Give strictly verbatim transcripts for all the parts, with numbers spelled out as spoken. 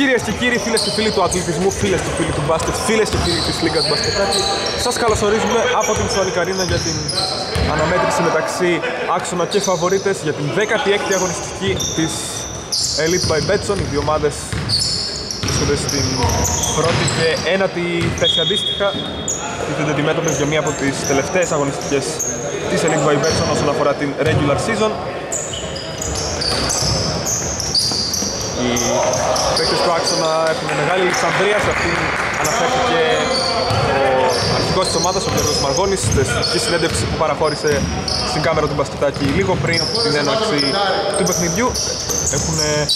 Κυρίες και κύριοι, φίλες και φίλοι του αθλητισμού, φίλες και φίλοι του μπάσκετ, φίλες και φίλοι της Λίγκας Μπασκετάκη, σας καλωσορίζουμε από την Sonic Arena για την αναμέτρηση μεταξύ Άξονα και Φαβορίτες για την δέκατη έκτη αγωνιστική της Elite by Betson. Οι δύο ομάδες βρίσκονται στην πρώτη και ένατη θέση αντίστοιχα. Τίθενται αντιμέτωπες για μία από τις τελευταίες αγωνιστικές της Elite by Betson όσον αφορά την regular season. Οι παίκτες του Άξονα έχουν μεγάλη λειψανδρία, σε αυτήν αναφέρθηκε ο αρχηγός της ομάδας, ο Γιώργος Μαργώνης, στη συνέντευξη που παραχώρησε στην κάμερα του μπασκετάκι λίγο πριν την έναρξη του παιχνιδιού. Έχουν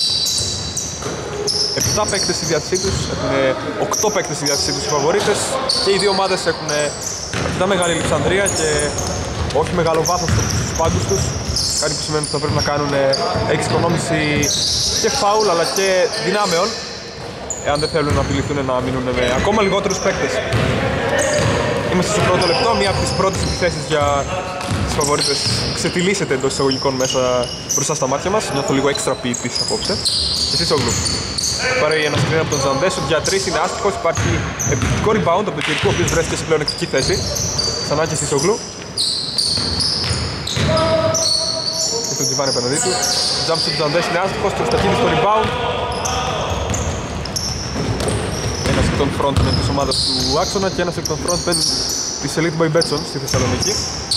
επτά παίκτες στη διάθεσή τους, έχουν οκτώ παίκτες στη διάθεσή τους οι Φαβορίτες και οι δύο ομάδες έχουν αρκετά μεγάλη λειψανδρία και όχι μεγάλο βάθος στους πάγκους τους, κάτι που σημαίνει ότι θα πρέπει να κάνουν εξοικονόμηση και φάουλ αλλά και δυνάμεων εάν δεν θέλουν να απειληθούν να μείνουν με ακόμα λιγότερους παίκτες. Είμαστε στο πρώτο λεπτό, μία από τις πρώτες επιθέσεις για τις Φαβορίτες ξετυλίσσεται εντός εισαγωγικών μέσα μπροστά στα μάτια μας. Νιώθω λίγο έξτρα ποιητής απόψε. Εσείς ο Γλου. Πάρει ένα screen από τον Ζαντέσο, για τρεις είναι άστοχος, υπάρχει επιθετικό rebound από τον Κυρκού, ο οποίος βρέθηκε σε πλεονεκτική θέση. Ξανά και στη Σογλού. Και τον Τζιβάνι απέναντί του. Jump του Ζαντέσο είναι άστοχος, και ο Στακίδης στο rebound. Ένας εκ των frontmen της ομάδας του Άξονα και ένας εκ των frontmen της Elite by Betson στη Θεσσαλονίκη.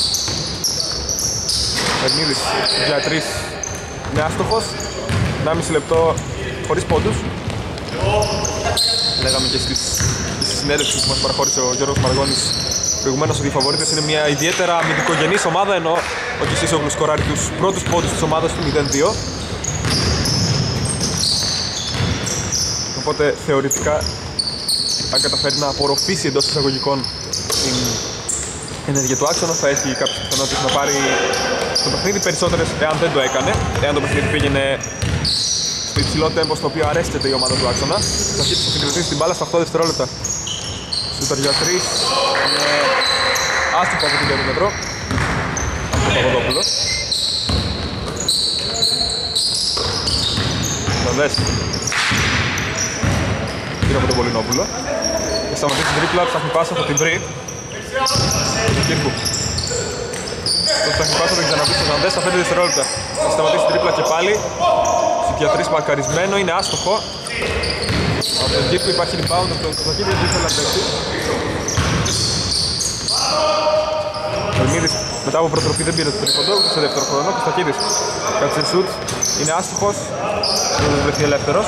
Μερμίδης για τρεις είναι άστοχος. ενάμιση λεπτό χωρίς πόντους. Λέγαμε και στη συνέντευξη που μας παραχώρησε ο Γιώργος Μαργώνης προηγουμένως ότι οι Φαβορίτες είναι μια ιδιαίτερα αμυντικογενής ομάδα, ενώ ο Κισίσογλου σκοράρει τους πρώτους πόντους της ομάδας του μηδέν δύο. Οπότε θεωρητικά αν καταφέρει να απορροφήσει εντός εισαγωγικών την ενέργεια του Άξονα θα έχει κάποιες πιθανότητες να πάρει το παιχνίδι, περισσότερες εάν δεν το έκανε, εάν το παιχνίδι πήγαινε στο υψηλό τέμπο στο οποίο αρέσκεται η ομάδα του Άξονα. Θα αρχίσει να συγκρατήσει την μπάλα στα οκτώ δευτερόλεπτα. Σούτερ για τρεις, είναι άστοχο από την περίμετρο από τον Παπαδόπουλο. Θα δες γύρω από τον Πολυνόπουλο. Θα σταματήσει την τρίπλα, ψάχνει πάσα, θα την βρει. Κύρκου. Το ψάχνει πάσα, θα ξαναβεί στο Ζαντές στα πέντε δευτερόλεπτα. Θα σταματήσει την τρίπλα και πάλι. Για τρεις μαρκαρισμένο, είναι άστοχο. Από τον Κύρκου υπάρχει rebound από τον Κωστακίδη, δεν ήθελε να παίξει. Μερμίδης μετά από προτροπή δεν πήρε το τρίποντο, στο δεύτερο χρόνο. Κωστακίδης κάτσε σουτ, είναι άστοχος, δεν θα βρεθεί ελεύθερος.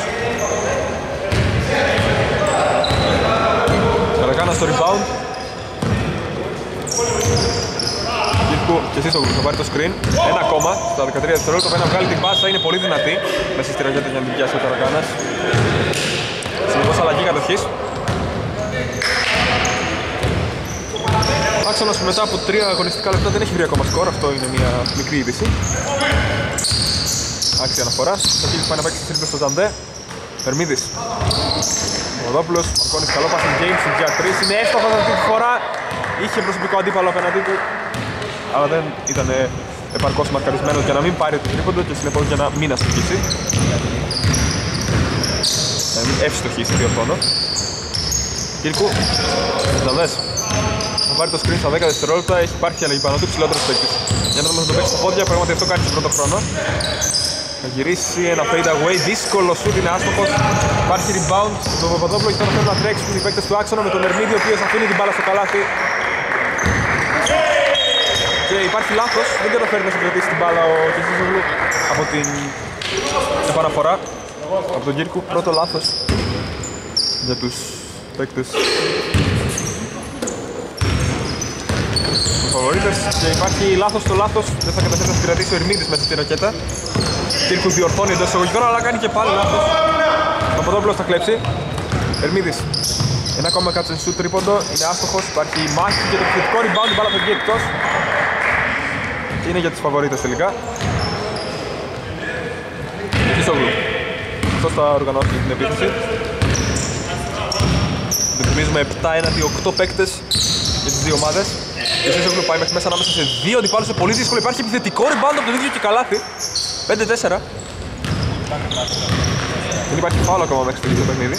Καρακάνα στο rebound. Κύρκου και εσείς ο Γλου θα πάρει το screen. Ένα ακόμα στα δεκατρία δευτερόλεπτα, πρέπει να βγάλει την πάσα, είναι πολύ δυνατή μέσα στη ραγιέτα για να την πιάσει ο Καρακάνας. Συνεχώς αλλαγή κατοχής. Άξονας που μετά από τρία αγωνιστικά λεπτά δεν έχει βρει ακόμα σκορ, αυτό είναι μια μικρή είδηση. Άξια αναφορά. Το Κίλης πάει να παίξει τρίπλα στο Ζαντέ. Μερμίδης. Μοδόπουλος, Μαρκώνης, καλό passing game, για τρεις, είναι έστοχος αυτή τη φορά. Είχε προσωπικό αντίπαλο απέναντί του, αλλά δεν ήταν επαρκώς μαρκαρισμένος για να μην πάρει το τρίποντο και συνεπώς για να μην αστοχίσει. Να μην ευστοχίσει, διορθώνω. Κύρκου, Ζαντές. Θα πάρει το screen στα δέκα δευτερόλεπτα, έχει υπάρχει αλλαγή πάνω του, ψηλότερος παίκτης. Για να δούμε να το παίξει στα πόδια, πράγματι αυτό κάνει στον πρώτο χρόνο. Θα γυρίσει ένα fade away, δύσκολο σουτ, είναι άστοχος. Υπάρχει rebound στον Παπαδόπουλο και τώρα θέλουν να τρέξουν οι παίκτες του Άξονα με τον Ερμίδη, ο οποίος αφήνει την μπάλα στο καλάθι. Και υπάρχει λάθος, δεν καταφέρει να συγκρατήσει την μπάλα ο Κεσίζογλου από την επαναφορά από τον Κύρκου. Πρώτο λάθος για τους παίκτες Φαβορίτες και υπάρχει λάθος στο λάθος, δεν θα καταφέρει να συγκρατήσει ο Ερμίδης μέσα στη ρακέτα. Κύρκου διορθώνει εντός εισαγωγικών, αλλά κάνει και πάλι λάθος. Ο Παπαδόπουλος θα κλέψει. Ερμίδης. Ένα ακόμα κάτσε σου τρίποντο, είναι άστοχος, υπάρχει μάχη και το επιθετικό rebound, η μπάλα φεύγει εκτός. Και είναι για τις Φαβορίτες τελικά. Κισόγλου. Αυτός θα οργανώσει την επίθεση. Αντιμετωπίζουμε επτά έναντι οκτώ παίκτες για τις δύο ομάδες. Και Κισόγλου πάει μέχρι μέσα ανάμεσα σε δύο αντιπάλους, είναι πολύ δύσκολο. Υπάρχει επιθετικό rebound από τον ίδιο και καλάθι. πέντε τέσσερα. Δεν υπάρχει φάουλ ακόμα μέχρι στιγμής το παιχνίδι.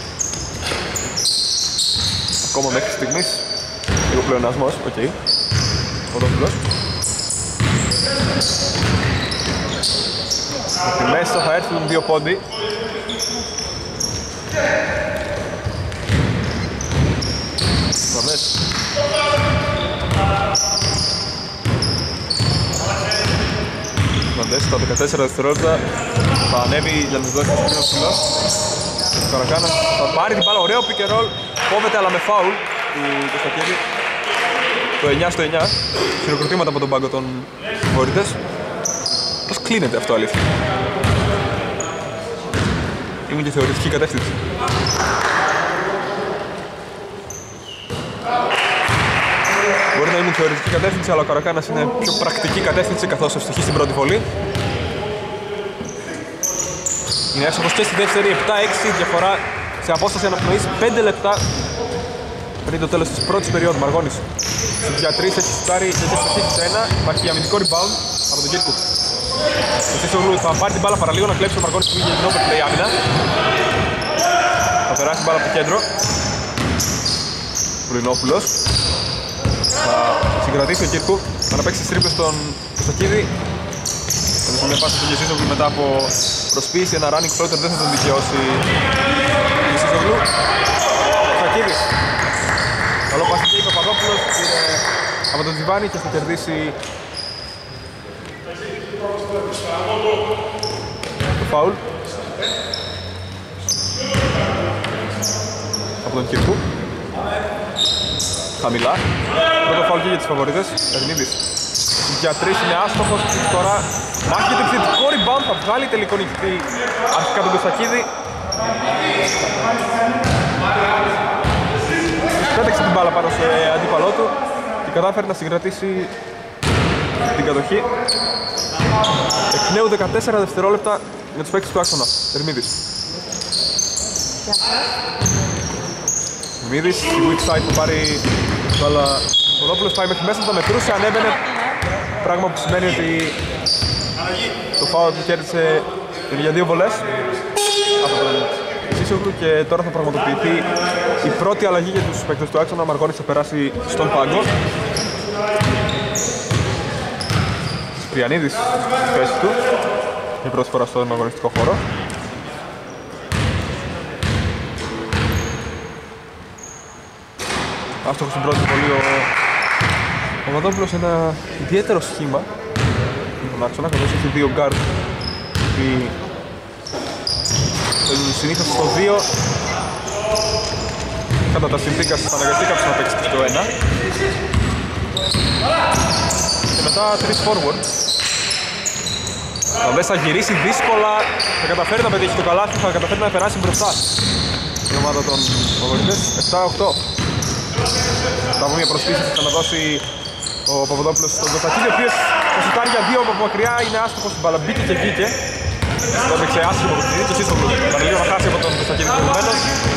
Ακόμα μέχρι στιγμής. Λίγο πλεονασμός, οκ. Okay. Ποδόπουλος. Στη μέσα θα έρθουν δύο πόντι. Βαμές. Βαμές, στα δεκατέσσερα δευτερόλεπτα θα ανέβει για να τους δώσει το σκρίνο ψηλός. Ο Καρακάνας θα πάρει την μπάλα, ωραίο pick and roll. Κόβεται αλλά με φάουλ του Κωστακίδη. Το εννιά στο εννιά. Χειροκροτήματα από τον πάγκο των βορείτες. Πώς κλείνεται αυτό αλήθεια? Ήμουν και θεωρητική κατεύθυνση. Μπορεί να ήμουν θεωρητική κατεύθυνση, αλλά ο Καρακάνας είναι πιο πρακτική κατεύθυνση καθώς ευτυχεί στην πρώτη βολή. Είναι εύστοχος και στη δεύτερη, επτά έξι, διαφορά σε απόσταση αναπνοής, πέντε λεπτά πριν το τέλος της πρώτης περίοδου. Μαργώνης στους για τρεις, έχει σουτάρει και έχει σταθεί σε ένα. Υπάρχει αμυντικό rebound από τον Κίρκου. Ο Σίσογλου θα πάρει την μπάλα παραλίγο να κλέψει ο Μαργώνης που πήγε την όπερ play άμυνα. Θα περάσει την μπάλα από το κέντρο. Βρυνόπουλος θα συγκρατήσει ο Κίρκου, θα να παίξει τις τρίπλες στον Κωστακίδη. Θα δώσει μια πάση στον Σίσογλου μετά από προσποίηση, ένα running floater, δεν θα τον δικαιώσει ο Σίσογλου. Κωστακίδης. Καλό πάση και είπε ο Παπαδόπουλος, πήρε από τον Τζιβάνι και θα κερδίσει το φάουλ από τον Κίρκου. Χαμηλά. Πρώτο φάουλ και για τις φαβορίτες. Ερμίδης. Για τρεις είναι άστοχος. Τώρα μάχη για το επιθετικό rebound. Θα βγάλει τελικό νικητή αρχικά τον Κωστακίδη. Πέταξε την μπάλα πάνω σε αντίπαλό του και κατάφερε να συγκρατήσει την κατοχή. Εκ νέου δεκατέσσερα δευτερόλεπτα για τους παίκτες του άξονα. Ερμίδης. Ερμίδης, η weak side που πάρει μπάλα ο Ποδόπουλος, πάει μέχρι μέσα, το μετρούσε, ανέβαινε. Πράγμα που σημαίνει ότι το φάουλ που κέρδισε είναι για δύο βολές από τον Σίσογλου και τώρα θα πραγματοποιηθεί η πρώτη αλλαγή για τους παίκτες του άξονα. Ο Μαργώνης θα περάσει στον πάγκο. Σπριανίδης στη θέση του για πρώτη φορά στον αγωνιστικό χώρο. Άστοχος στην πρώτη βολή ο Παπαδόπουλος, ένα ιδιαίτερο σχήμα στον άξονα, καθώς έχει δύο guard που θέλουν συνήθως στο δύο. Κατά τα συνθήκα σας αναγκαστεί κάποιος να παίξει το ένα. Και μετά τρεις forward. Ο Βες θα γυρίσει δύσκολα, θα καταφέρει να πετύχει το καλάθι, θα καταφέρει να περάσει μπροστά η ομάδα των φαβορίτες. επτά οκτώ. Θα βγουν μια προσποίηση, θα ξαναδώσει ο Παπαδόπουλος στον Κωστακίδη, ο οποίος θα σουτάρει για δύο από μακριά, είναι άστοχος στην μπάλα, μπήκε και βγήκε. Το έπαιξε άσχημο το παιχνίδι και εσείς θα λίγο να χάσει από τον Κωστακίδη προηγουμένως.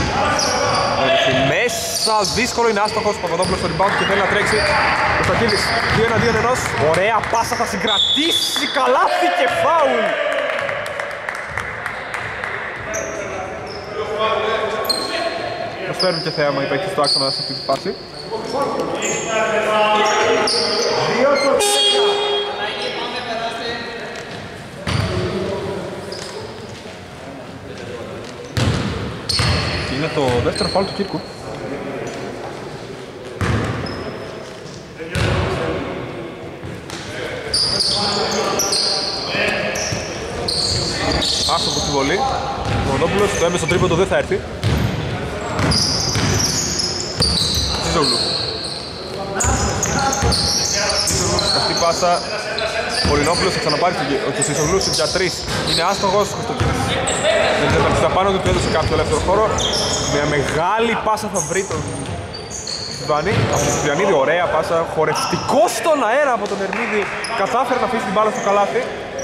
Μέσα, δύσκολο, είναι άστοχος, ο Παπαδόπουλος στο rebound και θέλει να τρέξει. Κωστακίδης, δύο εναντίον ενός, ωραία πάσα, θα συγκρατήσει, καλάθι και φάουλ. Προσφέρουν και θέαμα οι παίκτες του άξονα σε αυτή τη φάση. Είναι το δεύτερο φάουλ του Κίρκου. Άστοχος στη βολή. Ο Παπαδόπουλος, το έμεσο τρίποντο δεν θα έρθει. Σίζογλου. Αυτή η πάσα. Ο Λινόπουλος θα ξαναπάρει και ο Σίζογλου για τρεις. Είναι άστοχος. Δεν ξέρετε να πάνω του, του έδωσε κάποιο ελεύθερο χώρο. Μια μεγάλη πάσα θα βρει τον Βάνη. Από τον Σπριανίδη, ωραία πάσα. Χορευτικό στον αέρα από τον Ερμίδη. Κατάφερε να αφήσει την μπάλα στο καλάθι.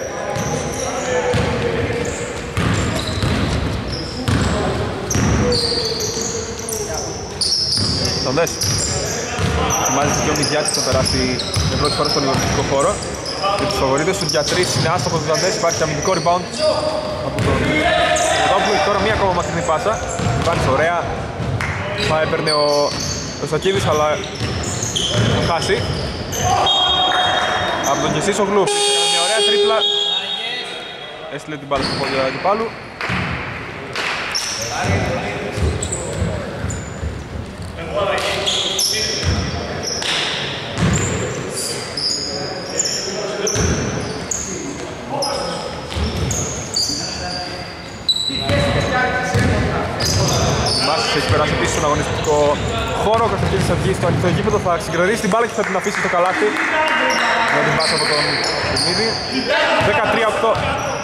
Τον δες. Ετοιμάζεται και ο Μηδιάτης να περάσει για πρώτη φορά στον ιδιωτικό χώρο. Για τους φαβορίτες του για τρεις είναι άστοχος ο Δαντές, υπάρχει αμυντικό rebound από τον Παπαδόπουλου, τώρα μία ακόμα μακρινή πάσα. Βάνης ωραία. Θα έπαιρνε ο, ο Σακίδης, αλλά θα χάσει. Από τον Κεσίσογλου, έκανε μια ωραία τρίπλα. Έστειλε την μπάλα στο πόδι του αντιπάλου. Μάσης έχει περάσει πίσω στον αγωνιστικό χώρο. Ο Κωνσταντίνης θα βγει στο ανοιχτό γήπεδο, θα συγκρατήσει την μπάλα και θα την αφήσει στο καλάθι. Να την πάσει από τον Δημίδη. δεκατρία οκτώ.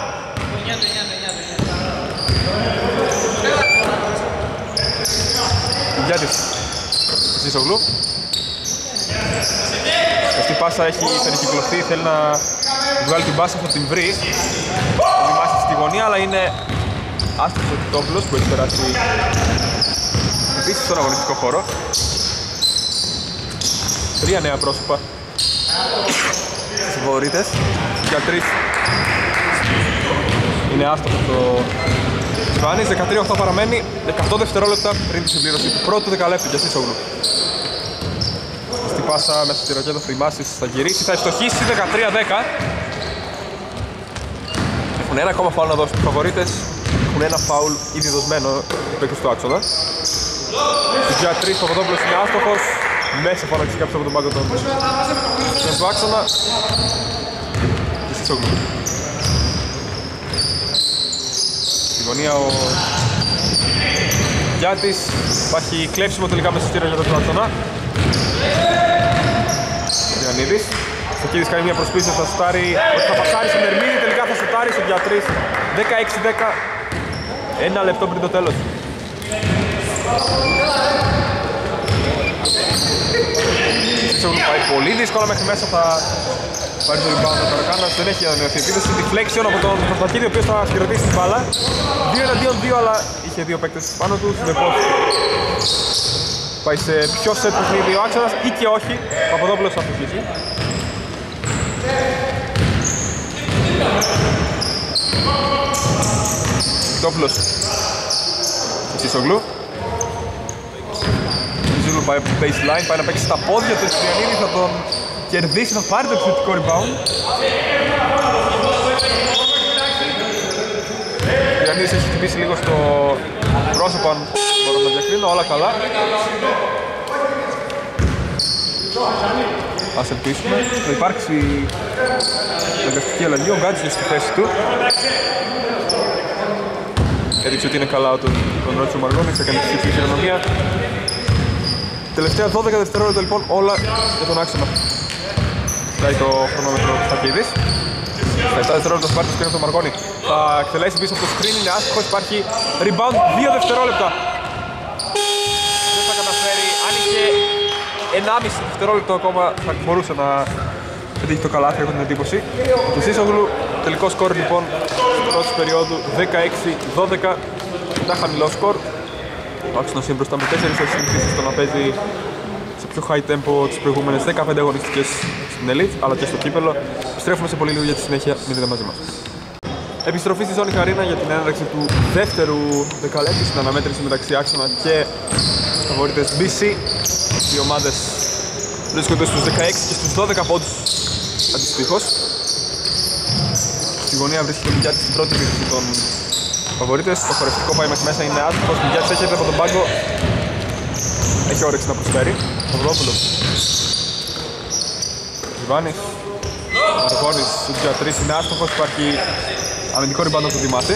Γιάτης Ζήσογλου. Αυτή η πάσα έχει περικυκλωθεί, θέλει να βγάλει την πάσα, θα την βρει. Θα δημάσει στη γωνία, αλλά είναι άστοχος ο Τιτόπουλος που έχει περάσει επίσης στον αγωνιστικό χώρο. Τρία νέα πρόσωπα στις βορείτες. Για τρεις είναι άστοχος το Ιβάνης. δεκατρία οκτώ παραμένει, δεκαοκτώ δευτερόλεπτα πριν τη συμπλήρωση του πρώτου δεκαλέπτου για Σίσογλου. Στη πάσα μέσα στη ροκέτα Φρυμάσης θα γυρίσει, θα ευστοχίσει. Δεκατρία δέκα. Έχουν ένα ακόμα φάουλ να δώσουν τους φαβορίτες. Έχουν ένα φάουλ ήδη δοσμένο παίκτες του άξονα. Για τρεις Παπαδόπουλος είναι άστοχος. Μέσα φώναξε κάποιος από τον πάγκο των του άξονα. Και Σίσογλου. Στη γωνία ο Γιάτης. Υπάρχει κλέψιμο τελικά μέσα στη ρογέτα του άξονα. Γιαννίδης. Στοκίδης κάνει μια προσπίση, θα σουτάρει, θα πασάρει στον Ερμίδη, τελικά θα σουτάρει στο για τρεις. δεκαέξι δέκα. Ένα λεπτό πριν το τέλος. Σίσογλου πάει πολύ δύσκολα μέχρι μέσα, θα πάρει το rebound ο Καρακάνας, δεν έχει ανανεωθεί επίδεση. Deflection από τον Κωνσταντίνη, ο οποίος θα συγκρατήσει την μπάλα. Δύο εναντίον δύο, αλλά είχε δύο παίκτες πάνω του, συνεπώς πάει σε πιο σετ παιχνίδι ο άξονας ή και όχι. Ο Παπαδόπουλος θα αφήσει. Τόπουλος Σίσογλου. Σίσογλου πάει από baseline, πάει να παίξει στα πόδια του Στριανίδη, θα τον κερδίσει, θα πάρει το επιθετικό rebound. Ο Στριανίδης έχει χτυπήσει λίγο στο πρόσωπο, αν μπορώ να διακρίνω, όλα καλά. Ας ελπίσουμε, θα υπάρξει αναγκαστική αλλαγή, ο Γκάτζης στη θέση του. Έδειξε ότι είναι καλά τον, τον Ρότσο Μαργώνης, έκανε τη σύγκριση χειρονομία. Τελευταία δώδεκα δευτερόλεπτα λοιπόν όλα για τον άξονα. Φτάει το χρονόμετρο Στακίδης. Στα επτά δευτερόλεπτα σπάρτης πήρε τον Μαργώνη. Θα εκτελέσει πίσω από το screen, είναι άστοχος, υπάρχει rebound δύο δευτερόλεπτα. Δεν θα καταφέρει, αν είχε ενάμιση δευτερόλεπτο ακόμα θα μπορούσε να πετύχει το καλάθι, έχω την εντύπωση. Και Σίσογλου, τελικό σκορ λοιπόν της πρώτης περίοδου δεκαέξι δώδεκα. Ήταν χαμηλό σκορ. Ο άξονας είναι μπροστά με τέσσερις, έχει συνηθίσει στο να παίζει σε πιο high tempo τις προηγούμενες δεκαπέντε αγωνιστικές στην Elite, αλλά και στο κύπελλο. Επιστρέφουμε σε πολύ λίγο για τη συνέχεια, μείνετε μαζί μας. Επιστροφή στη Ζώνη Χαρίνα για την έναρξη του δεύτερου δεκαλέπτου στην αναμέτρηση μεταξύ άξονα και φαβορίτες μπι σι. Οι ομάδες βρίσκονται στους δεκαέξι και στους δώδεκα πόντους αντιστοίχως. Στη γωνία βρίσκεται ο Μιγιάτης στην πρώτη επίθεση των φαβορίτες. Το χορευτικό πάει μέχρι μέσα, είναι άτυπος. Ο Μιγιάτης έρχεται από τον πάγκο. Έχει όρεξη να προσφέρει. Παπαδόπουλος. Ιβάνης. Μαργώνης για τρεις είναι άστοχος. Υπάρχει αμυντικό rebound από τον Δημάση.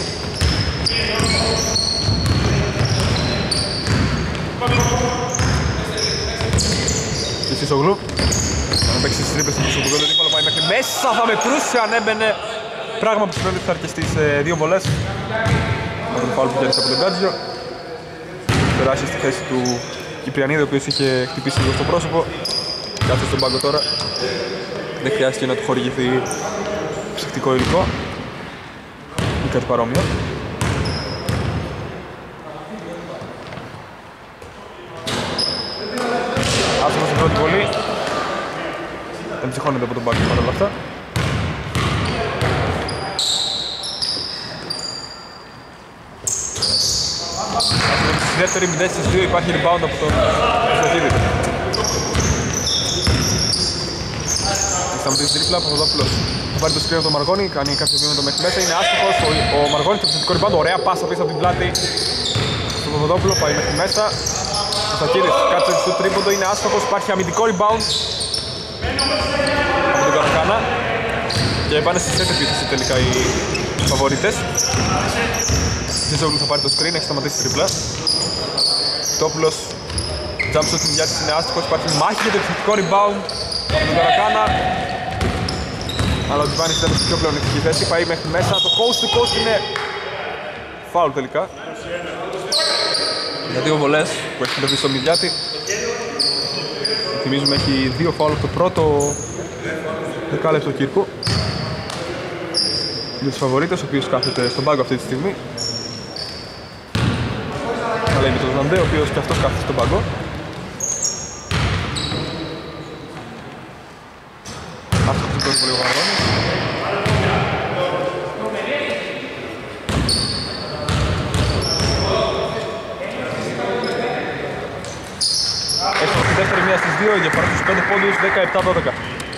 Και Σίσογλου. Θα παίξει τις τρίπλες του Σίσογλου, δεν είναι πάει μέχρι μέσα, θα μετρούσε αν έμπαινε. Πράγμα που σημαίνει ότι θα αρκεστεί σε δύο βολές. Με τον φάουλ που κέρδισε από τον Γκάτζιο. Περάσει στη θέση του Κυπριανίδη, ο οποίος είχε χτυπήσει λίγο στο πρόσωπο. Κάτσε στον πάγκο τώρα. Δεν χρειάστηκε να του χορηγηθεί ψυχτικό υλικό ή κάτι παρόμοιο. Άσχημα στην πρώτη βολή. Δεν ψυχώνεται από τον πάγκο παρόλα αυτά. δεύτερη μηδέν στις δύο, υπάρχει rebound από τον Κωνσταντίδη. Σταματήσει την τρίπλα, Παπαδόπουλος θα πάρει το screen από τον Μαργόνη, κάνει κάποιο βήμα το μέχρι μέσα, είναι άστοχος, ο, ο Μαργόνης το επιθετικό rebound, ωραία πάσα πίσω από την πλάτη στον Παπαδόπουλο, πάει μέχρι μέσα. Κωνστακίδης κάτσε στο τρίποντο, είναι άστοχος, υπάρχει αμυντικό rebound από τον Καρακάνα και πάνε στη set επίθεση τελικά οι φαβορίτες. Ζίζογλου θα πάρει το screen, έχει σταματήσει τρίπλα. Τόπουλος, jump shot στην διάρκεια είναι άστοχος, υπάρχει μάχη για το επιθετικό rebound από τον Καρακάνα. Αλλά ο Τζιβάνης ήταν στην πιο πλεονεκτική θέση, πάει μέχρι μέσα, το coast to coast είναι foul τελικά. Για δύο βολές που έχει συντεθεί στο Μηδιάτη. Θυμίζουμε έχει δύο foul από το πρώτο δεκάλεπτο Κύρκου. Για τους φαβορίτες, ο οποίος κάθεται στον πάγκο αυτή τη στιγμή. Αλλά είναι το Ζαντέ, ο οποίος και αυτός κάθεται στον πάγκο. Αυτό είναι το πρώτο πολύ γρήγορα. Έχουμε τη δεύτερη μία στις δύο, η διαφορά στους πέντε πόντους, δεκαεπτά δώδεκα.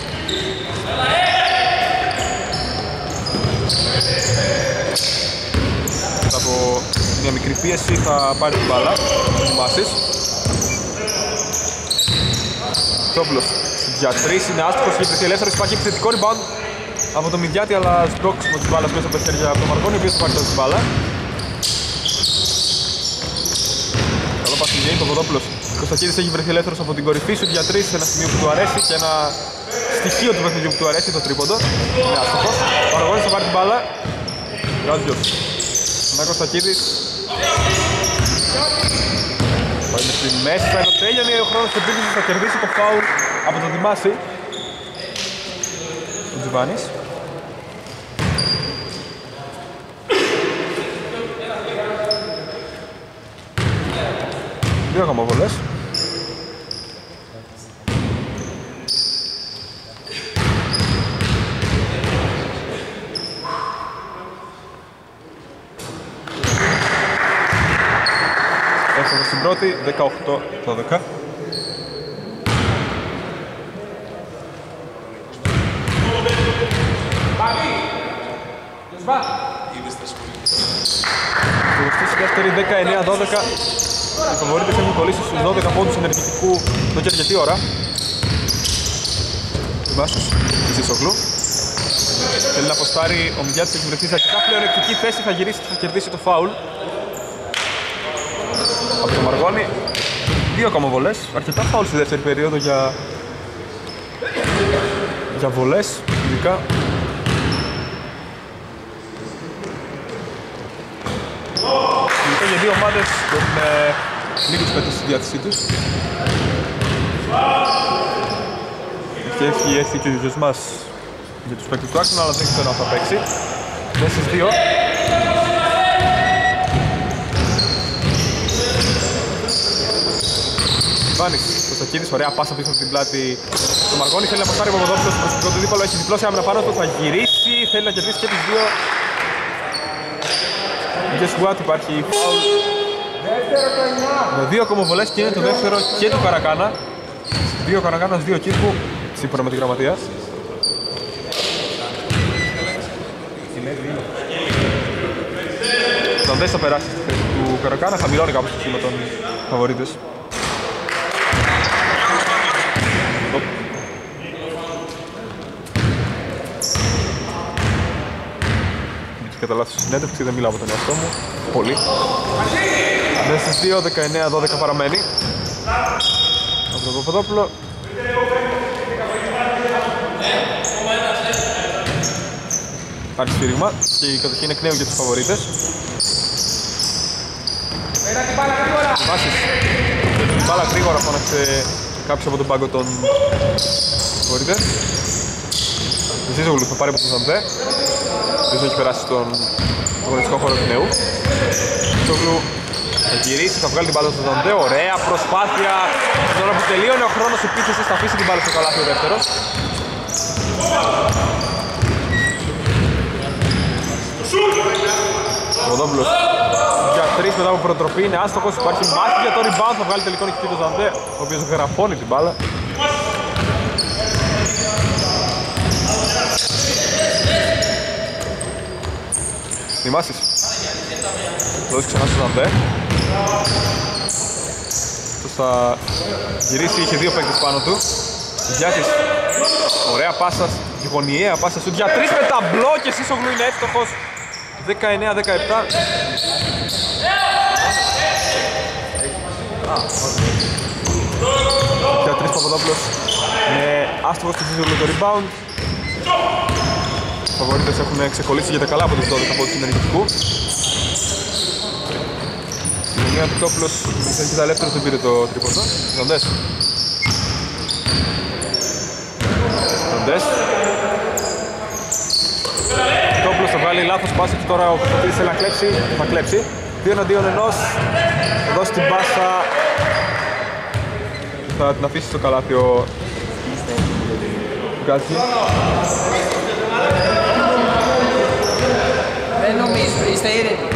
Από μια μικρή πίεση θα πάρει την μπάλα, ο Μάσης. Τόπουλος για τρεις, είναι άστοχος, έχει βρεθεί ελεύθερος, υπάρχει επιθετικό rebound από το Μηδιάτη, αλλά σπρώξιμο της μπάλας μέσα από τα χέρια από τον Μαργόνη, ο οποίος θα πάρει την μπάλα. Καλό πασιλιέι, το Παπαδόπουλος. Ο Κωνστακίδης έχει βρεθεί ελεύθερος από την κορυφή σου για τρεις, σε ένα σημείο που του αρέσει και ένα στοιχείο του παιχνιδιού που του αρέσει, το τρίποντο. Είναι άστοχος. Ο Μαργόνης θα πάρει την μπάλα. Ράτζιος. Ένα Κωνστακίδης. Πάει με στη μέση, θα τελειώνει ο χρόνος της επίθεσης, θα κερδίσει το φάουλ από τον Δημάση. Ο Τζιβάνης. Δύο ακόμα βολές. Έφτασε στην πρώτη, δεκαοκτώ δώδεκα. Στη δεύτερη, δεκαεννέα δώδεκα. Οι φαβορίτες έχουν κολλήσει στους δώδεκα πόντους ενεργητικού εδώ και αρκετή ώρα. Βάσος της Ισογλού. Θέλει να αποστάρει, ο Μηδιάτης έχει βρεθεί σε αρκετά πλεονεκτική θέση, θα γυρίσει και θα κερδίσει το φάουλ. Από τον Μαργόνη. Δύο ακόμα βολές, αρκετά φάουλ στη δεύτερη περίοδο για, για βολές, ειδικά. Ειδικά για δύο ομάδες που έχουν λίγους παίκτες στη διάθεσή τους. Και έχει έρθει και ο Γιωσμάς για τους παίκτες του άξονα, αλλά δεν ξέρω αν θα παίξει. Μέσα στις δύο. Βάνης, Κωνστακίδης, ωραία πάσα πίσω από την πλάτη του Μαργόνη. Θέλει να πασάρει ο Παπαδόπουλος προς το δίπολο, έχει διπλώσει άμυνα πάνω του, θα γυρίσει, θέλει να κερδίσει και τις δύο. Guess what, υπάρχει φάουλ με δύο ακόμα βολές και είναι το δεύτερο και του Καρακάνα. Δύο Καρακάνας, δύο Κύρκου, σύμφωνα με τη γραμματεία. Τον δεν θα περάσει στη θέση του Καρακάνα, χαμηλώνει κάπως το σχήμα των φαβορίτες. Κατά λάθος συνέντευξη, δεν μιλάω από τον εαυτό μου. Πολύ. Μέσα στις δύο, δεκαεννέα δώδεκα παραμένει. Από τον Παπαδόπουλο. Υπάρχει σφύριγμα και η κατοχή είναι εκ νέου για τους φαβορίτες. Βάσεις. Την μπάλα γρήγορα φώναξε κάποιος από τον πάγκο των φαβορίτες. Ο Ζίζογλου θα πάρει από τον Ζαντέ. Δεν έχει περάσει στον αγωνιστικό χώρο του νέου. Ο Ζίζογλου θα γυρίσει, θα βγάλει την μπάλα στον Ζαντέ. Ωραία προσπάθεια. Στην ώρα που τελείωνε ο χρόνος επίθεσης θα αφήσει την μπάλα στο καλάθι ο δεύτερος. Παπαδόπουλος για τρεις μετά από προτροπή, είναι άστοχος, υπάρχει μάχη για το rebound, θα βγάλει τελικό νικητή το Ζαντέ, ο οποίος γραφώνει την μπάλα. Θυμάσαι. Δώσει ξανά στο Ζαντέ. Θα γυρίσει, είχε δύο παίκτες πάνω του. Γιάκης, ωραία πάσα, γωνιαία πάσα σου για τρεις με ταμπλό και Σίσογλου είναι εύστοχος. δεκαεννέα δεκαεπτά. Για τρεις Παπαδόπουλος με άστοχος του Σίσογλου το rebound. Οι φαβορίτες έχουν ξεκολλήσει για τα καλά από τους δώδεκα από του ενεργητικού. Ο Πιτόπουλος έχει τα ελεύθερα, δεν πήρε το τρίποντο. Ζαντές. Ζαντές. Πιτόπουλος θα βγάλει λάθος πάση και τώρα ο Πιτόπουλος θέλει να κλέψει. Θα κλέψει. Δύο εναντίον ενός. Θα δώσει την πάσα. Θα την αφήσει στο καλάθι ο Γκάτζη. Δεν νομίζω, είστε ήρεμοι.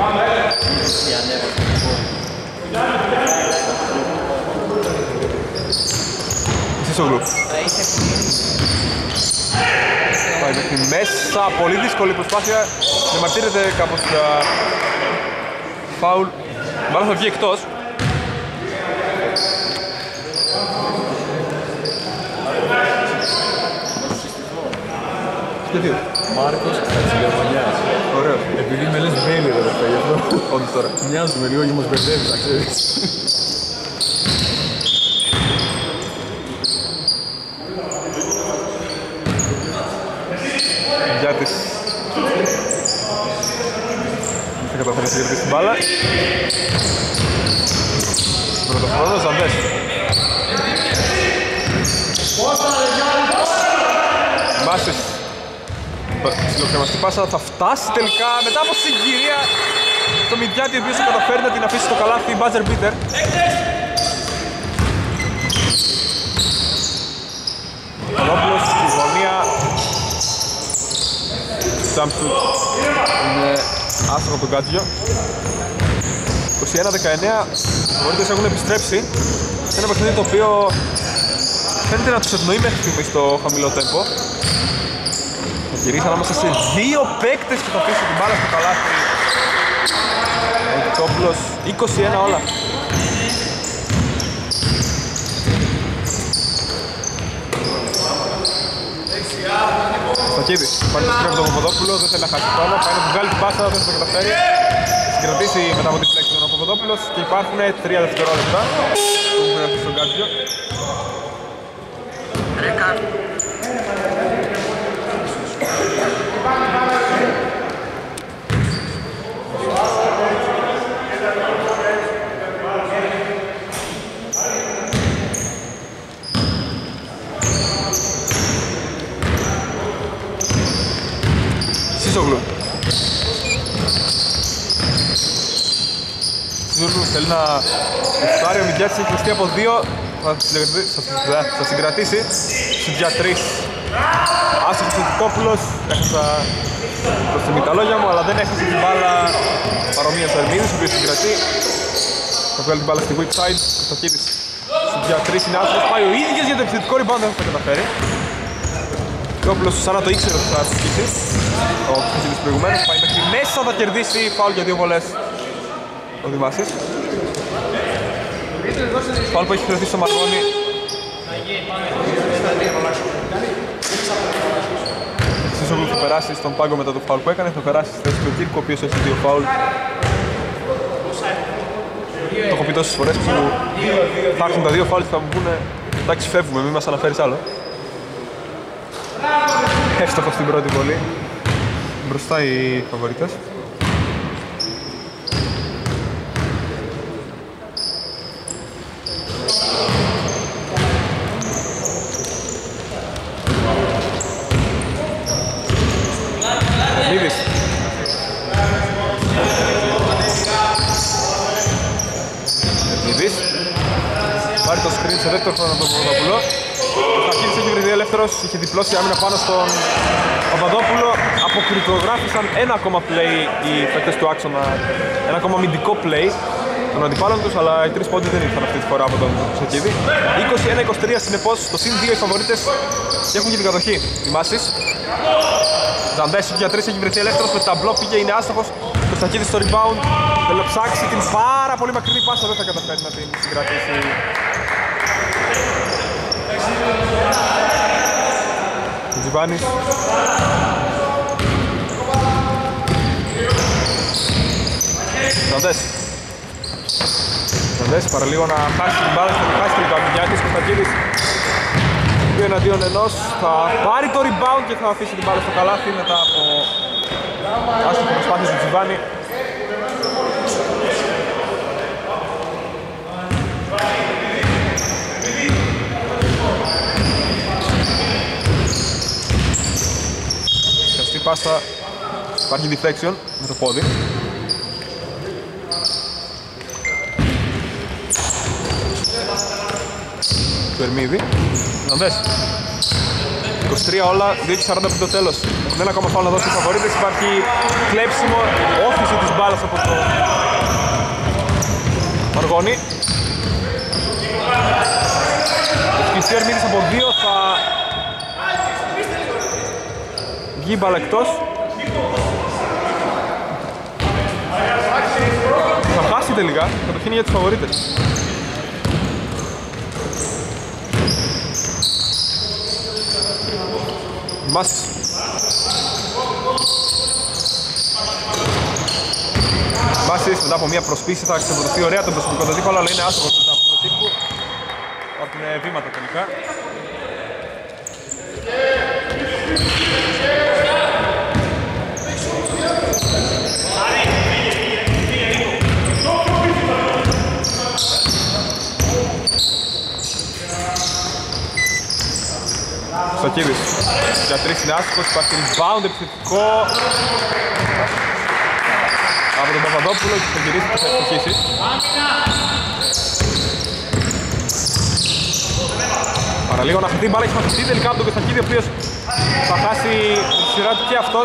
Σίσογλου. Πάει μέχρι μέσα, πολύ δύσκολη προσπάθεια. Διαμαρτύρεται κάπως τα φάουλ. Μάλλον θα βγει εκτός. Και δύο. Μάρκος Κατσιλιαβωνιάς. Ωραίος. Επειδή με λες Μπέιλι ρε παιδιά, γι' αυτό. Όντως τώρα. Μοιάζουμε λίγο και μας μπερδεύεις, να ξέρεις. Γιάτης. Θα καταφέρει να συγκρατήσει την μπάλα. Πρώτος χρόνος, Ζαντές. Μπάσης. Συλλογραμμαστή πάσα θα φτάσει τελικά μετά από συγκυρία στο Μηδιάτη, ο οποίος θα καταφέρει να την αφήσει στο καλάθι, buzzer beater. Πανόπουλος στη γωνία. Jump shoot είναι άστοχο από τον Γκάτζιο. είκοσι ένα δεκαεννέα, οι βορείτες έχουν επιστρέψει σε ένα παιχνίδι το οποίο φαίνεται να τους ευνοεί μέχρι στιγμή στο χαμηλό τέμπο. Θα γυρίσει ανάμεσα σε δύο παίκτες και θα αφήσει την μπάλα στο καλάθι. Ο Κιτσόπουλος, είκοσι ένα όλα. Στακίδης, πάλι το σκρέφει τον Παπαδόπουλο, δεν θέλει να χάσει χρόνο, πάει να του βγάλει την πάσα, δεν θα καταφέρει. Θα συγκρατήσει μετά από τη φλέξη τον Παπαδόπουλος και υπάρχουν τρία δευτερόλεπτα που έχουν αφήσει τον Γκάτζιο. Σίσογλου. Σίσογλου θέλει να φτάρει, ο Μηδιάτης έχει κλειστεί από δύο, θα, θα, θα συγκρατήσει στους για τρεις. Άσχος ο Τικόπουλος, έχασα προς τη μηταλόγια μου, αλλά δεν έχασε την μπάλα παρομοίας Ερμίδης, ο οποίος συγκρατεί. Θα βγάλει την μπάλα στη weak side, ο Στακίδης στους για τρεις είναι άσχος, πάει ο ίδιος για το επιθετικό rebound, δεν θα καταφέρει. Τικόπουλος σαν να το ήξερε ότι θα ασκήσει. Ο Κουσίλης προηγουμένως πάει μέχρι μέσα, θα κερδίσει φάουλ για δύο βολές ο Δημάσης. Φάουλ που έχει χρεωθεί στο Μαργόνι. Σίσογλου θα περάσει στον πάγκο μετά το φάουλ που έκανε, θα περάσει στη θέση του Κίρκο, ο οποίος έχει δύο φάουλ. Το έχω πει τόσες φορές που θα έρθουν τα δύο φάουλ και θα μου πούνε εντάξει φεύγουμε, μην μας αναφέρεις άλλο. Εύστοχο στην πρώτη βολή. Μπροστά οι φαβορίτες. Μίδης. Μίδης. Πάρει το screen σε δεύτερο χρόνο από τον Παπαδόπουλο. Ο Χακίνης έχει βρεθεί ελεύθερος, είχε διπλώσει άμυνα πάνω στον Παπαδόπουλο. αποκρυπτογράφησαν ένα ακόμα play οι παίκτες του άξονα, ένα ακόμα αμυντικό play των αντιπάλων τους, αλλά οι τρεις πόντοι δεν ήρθαν αυτή τη φορά από τον Σακίδη. είκοσι ένα είκοσι τρία συνεπώς, στο συν δύο οι φαβορίτες και έχουν και την κατοχή. Θυμάσεις. Ζαντές για τρεις, έχει βρεθεί ελεύθερος με ταμπλό, πήγε, είναι άστοχος. Το Σακίδη στο rebound, θέλω ψάξει την πάρα πολύ μακρινή πάσα, δεν θα καταφέρει να την συγκρατήσει. Ο Τζιβάνης. Ζαντές. Ζαντές παραλίγο να χάσει την μπάλα και να χάσει την Καμπινιάκης. Κωνσταντίνης δύο εναντίον ενός, θα πάρει το rebound και θα αφήσει την μπάλα στο καλάθι μετά από άστοχη προσπάθεια του Τζιβάνη. Σκαστή πάσα, υπάρχει deflection με το πόδι. Του Ερμίδη. Να δες. είκοσι τρία όλα, δύο και σαράντα πριν το τέλος. Έχουν ένα ακόμα φάουλ να δώσει οι φαβορίτες. Υπάρχει κλέψιμο, όφηση της μπάλας από το Μαργόνι. Ευκριστεί ο Ερμίδης από δύο, θα βγει η μπάλα εκτός. Θα χάσει τελικά, κατοχήν για τους φαβορίτες. Μάσης. Μάσης μετά από μια προσπίση θα ξεπλωθεί ωραία τον προσωπικό του τύπο, αλλά είναι άστοχος μετά από το τύπο. Υπάρχουν βήματα τελικά. Σακίδης για τρεις είναι άστοχος, υπάρχει rebound επιθετικό από τον Παπαδόπουλο και θα γυρίσει και θα ευστοχίσει. Παραλίγο να χτυπεί μπάλα, έχει χτυπήσει τελικά από τον Κωνσταντίνη, ο οποίος θα χάσει τη σειρά του και αυτός.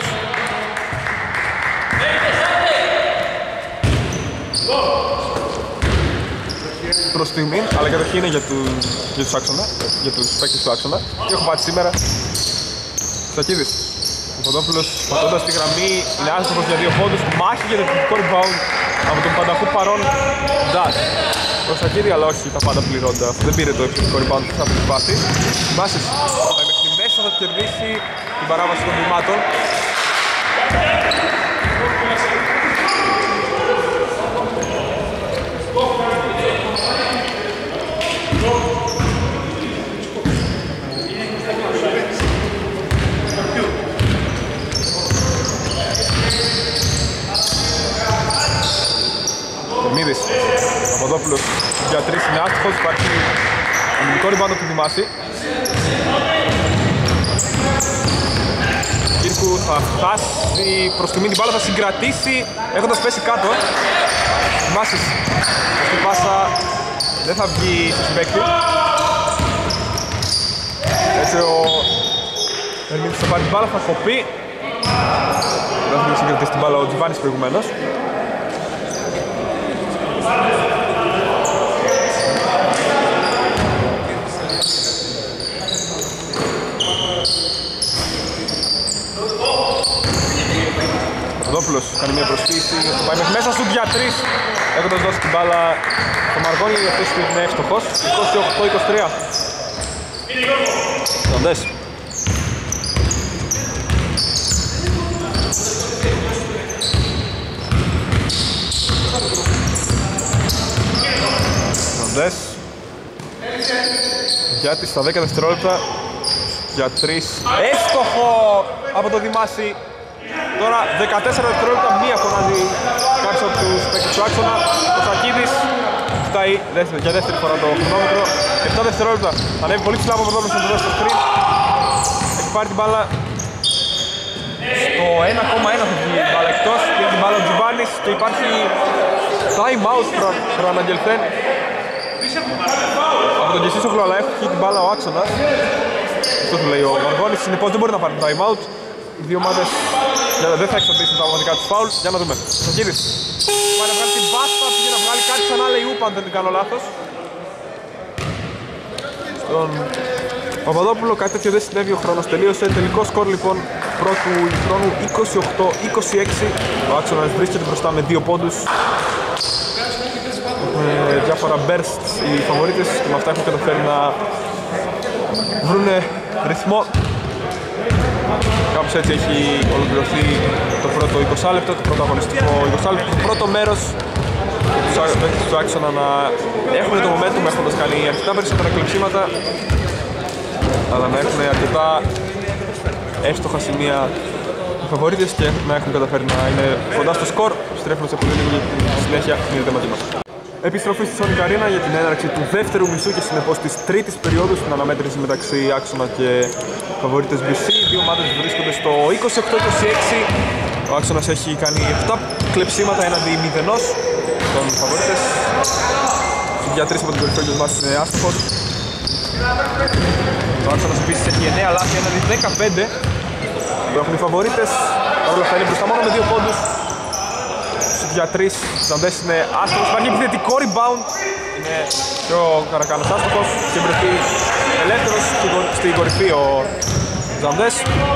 Προς στιγμή, αλλά καταρχήν είναι για, του, για τους άξονα, για τους παίκτες του άξονα. Τι έχω πάτσει σήμερα. Σακίδης. Ο Παπαδόπουλος πατώντας τη γραμμή, είναι άστοχος για δύο πόντους. Μάχη για το επιθετικό rebound από τον πανταχού παρόν Dash. Ο Σακίδη, αλλά όχι τα πάντα πληρώντα. Δεν πήρε το επιθετικό rebound που θα προσπάθει. Μάσης. Μέχρι μέσα θα κερδίσει την παράβαση των βημάτων. Μίδης, Παπαδόπουλος για τρεις είναι άστοχος, υπάρχει αμυντικό rebound από τη Δημάση. Κύρκου θα φτάσει προς τιμή την μπάλα, θα συγκρατήσει έχοντας πέσει κάτω. Δημάσης, στην πάσα δεν θα βγει στο συμπαίκτη. Έτσι ο Ερμίδης θα πάρει την μπάλα, θα κοπεί. Δεν θα συγκρατήσει την μπάλα ο Τζιβάνης προηγουμένως. Παπαδόπουλος κάνει μια προσποίηση, θα πάει μέσα σου για τρεις, έχοντας δώσει την μπάλα στο Μαργόνι, αυτός είναι εύστοχος. είκοσι οκτώ είκοσι τρία. Σαντές. Σαντές. Γιατί στα δέκα δευτερόλεπτα για τρεις, εύστοχο από το Δημάση. Τώρα δεκατέσσερα δευτερόλεπτα, μία φωνάζει κάποιος από τους παίκτες του άξονα. Ο Σακίδης φτάει για δεύτερη φορά το χρονόμετρο. επτά δευτερόλεπτα, θα ανέβει πολύ ψηλά από εδώ μέσα στο δεύτερο screen. Έχει πάρει την μπάλα στο ένα κόμμα ένα, θα βγει η μπάλα εκτός. Πήρε την μπάλα ο Τζιβάνης και υπάρχει time out προαναγγελθέν από τον Κεσίσογλου, αλλά έχει την μπάλα ο άξονας. Αυτό του λέει ο Μαργόνης, συνεπώς δεν μπορεί να πάρει time out. οι δύο ομάδες δεν θα εξαντλήσουν τα πραγματικά τους φάουλ. Για να δούμε. Σακίδης πάει να βγάλει την μπάστα, πήγε να βγάλει κάτι σαν άλλη ούπα αν δεν κάνω λάθος. Στον Παπαδόπουλο κάτι τέτοιο δεν συνέβη, ο χρόνος τελείωσε. Τελικό σκορ λοιπόν πρώτου χρόνου είκοσι οκτώ είκοσι έξι. Ο άξονας βρίσκεται μπροστά με δύο πόντους. Έχουμε διάφορα bursts οι φαβορίτες και με αυτά έχουν καταφέρει να βρουν ρυθμό. Κάπως έτσι έχει ολοκληρωθεί το πρώτο είκοσι λεπτό, το πρώτο αγωνιστικό είκοσι λεπτό. Το πρώτο μέρος του άξονα να έχουν το momentum έχοντας κάνει αρκετά περισσότερα κλεψίματα, αλλά να έχουν αρκετά εύστοχα σημεία οι φαβορίτες και να έχουν καταφέρει να είναι κοντά στο σκορ. Στρέφουμε σε πολύ λίγο για τη συνέχεια μείνετε μαζί μας. Επιστροφή στη Sonic Arena για την έναρξη του δεύτερου μισού και συνεπώς της τρίτης περίοδου στην αναμέτρηση μεταξύ άξονα και φαβορίτες μπι σι. Οι δύο ομάδες βρίσκονται στο είκοσι οκτώ είκοσι έξι. Ο άξονας έχει κάνει επτά κλεψίματα έναντι μηδενός των φαβορίτες. Για τρεις από την κορυφή μας είναι άστοχος. Ο άξονας επίσης έχει εννέα λάθη έναντι δεκαπέντε που έχουν οι φαβορίτες. Παρ' όλα αυτά είναι μπροστά μόνο με δύο πόντους. Για τρεις, ο Ζαντές είναι άστοχος, υπάρχει επιθετικό rebound. Είναι και ο Καρακάνος άστοχος και βρεθεί ελεύθερος στην κορυφή ο Ζαντές.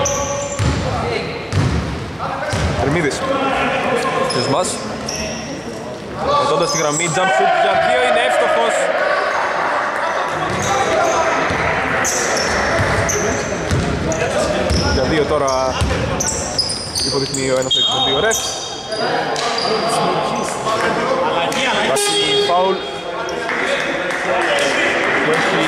Ερμίδης, Θεσμάς, πετώντας τη γραμμή, jump shoot για δύο, είναι εύστοχος. Για δύο τώρα υποδείχνει ο ένας από τους δύο refs. Υπάρχει φάουλ που έχει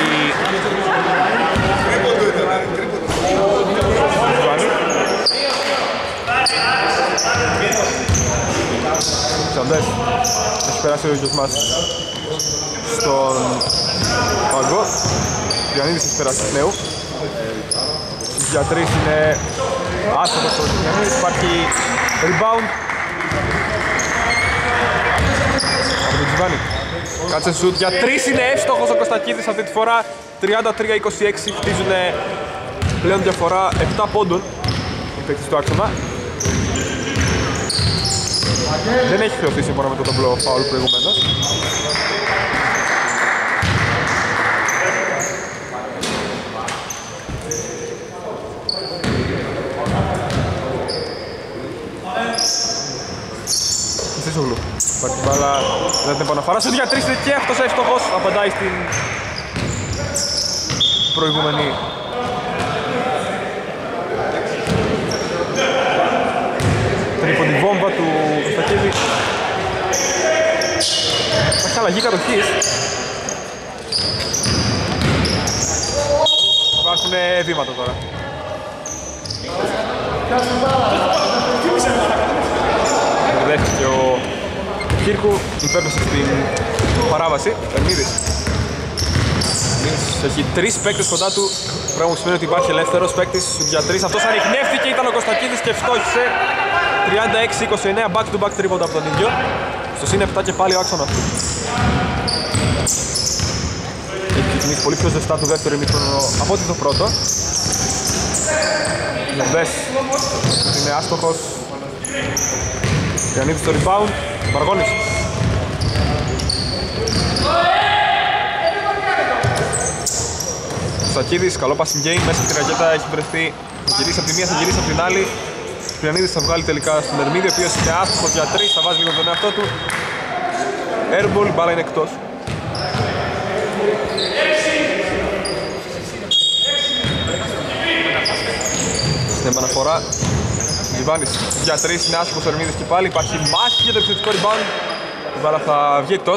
Σαντές, έχει περάσει ο ίδιος μας στον πάγκο. Γιαννίδης έχει περάσει εκ νέου. Για τρεις είναι άστοχος ο Γιαννίδης, υπάρχει rebound από τον Τζιβάνι. Κάτσε σουτ για τρεις, είναι εύστοχος ο Κωστακίδης αυτή τη φορά. Τριάντα τρία είκοσι έξι, χτίζουν πλέον διαφορά επτά πόντων οι παίκτες του άξονα. Δεν έχει χρεωθεί σύμφωνα με το ταμπλό φάουλ προηγουμένως. Σίσογλου. Υπάρχει την μπάλα, δεν την επαναφορά. Σουτ για τρεις και αυτός εύστοχος. Απαντάει στην προηγούμενη τρίποντη βόμβα του Κωστακίδη. Υπάρχει αλλαγή κατοχής. Υπάρχουν βήματα τώρα. Δέχτηκε ο Κύρκου, υπέπεσε στην παράβαση. Ερμίδης. Έχει τρεις παίκτες κοντά του, πράγμα που σημαίνει ότι υπάρχει ελεύθερος παίκτης για τρεις. Αυτός ανιχνεύτηκε, ήταν ο Κωστακίδης και φτώχισε. τριάντα έξι είκοσι εννέα, back to back τρίποντα από τον ίδιο. Στο συν επτά και πάλι ο άξονας του. Έχει ξεκινήσει πολύ πιο ζεστά το δεύτερο ημίχρονο από ό,τι το πρώτο. Λεμπές είναι άστοχος. Γιαννίδης στο rebound, Μαργώνης. Σακίδης, καλό passing game, μέσα στη ρακέτα έχει βρεθεί. Θα γυρίσει από τη μία, θα γυρίσει από την άλλη. Γιαννίδης θα βγάλει τελικά στον Ερμίδη, ο οποίος είναι άστοχος για τρεις, θα βάζει λίγο τον εαυτό του. Airball, η μπάλα είναι εκτός. Στην επαναφορά, Γιβάνης για τρεις, είναι άσχημος ο Ερμίδης και πάλι. Υπάρχει μάχη για το επιθετικό rebound. Η μπάλα θα βγει εκτός.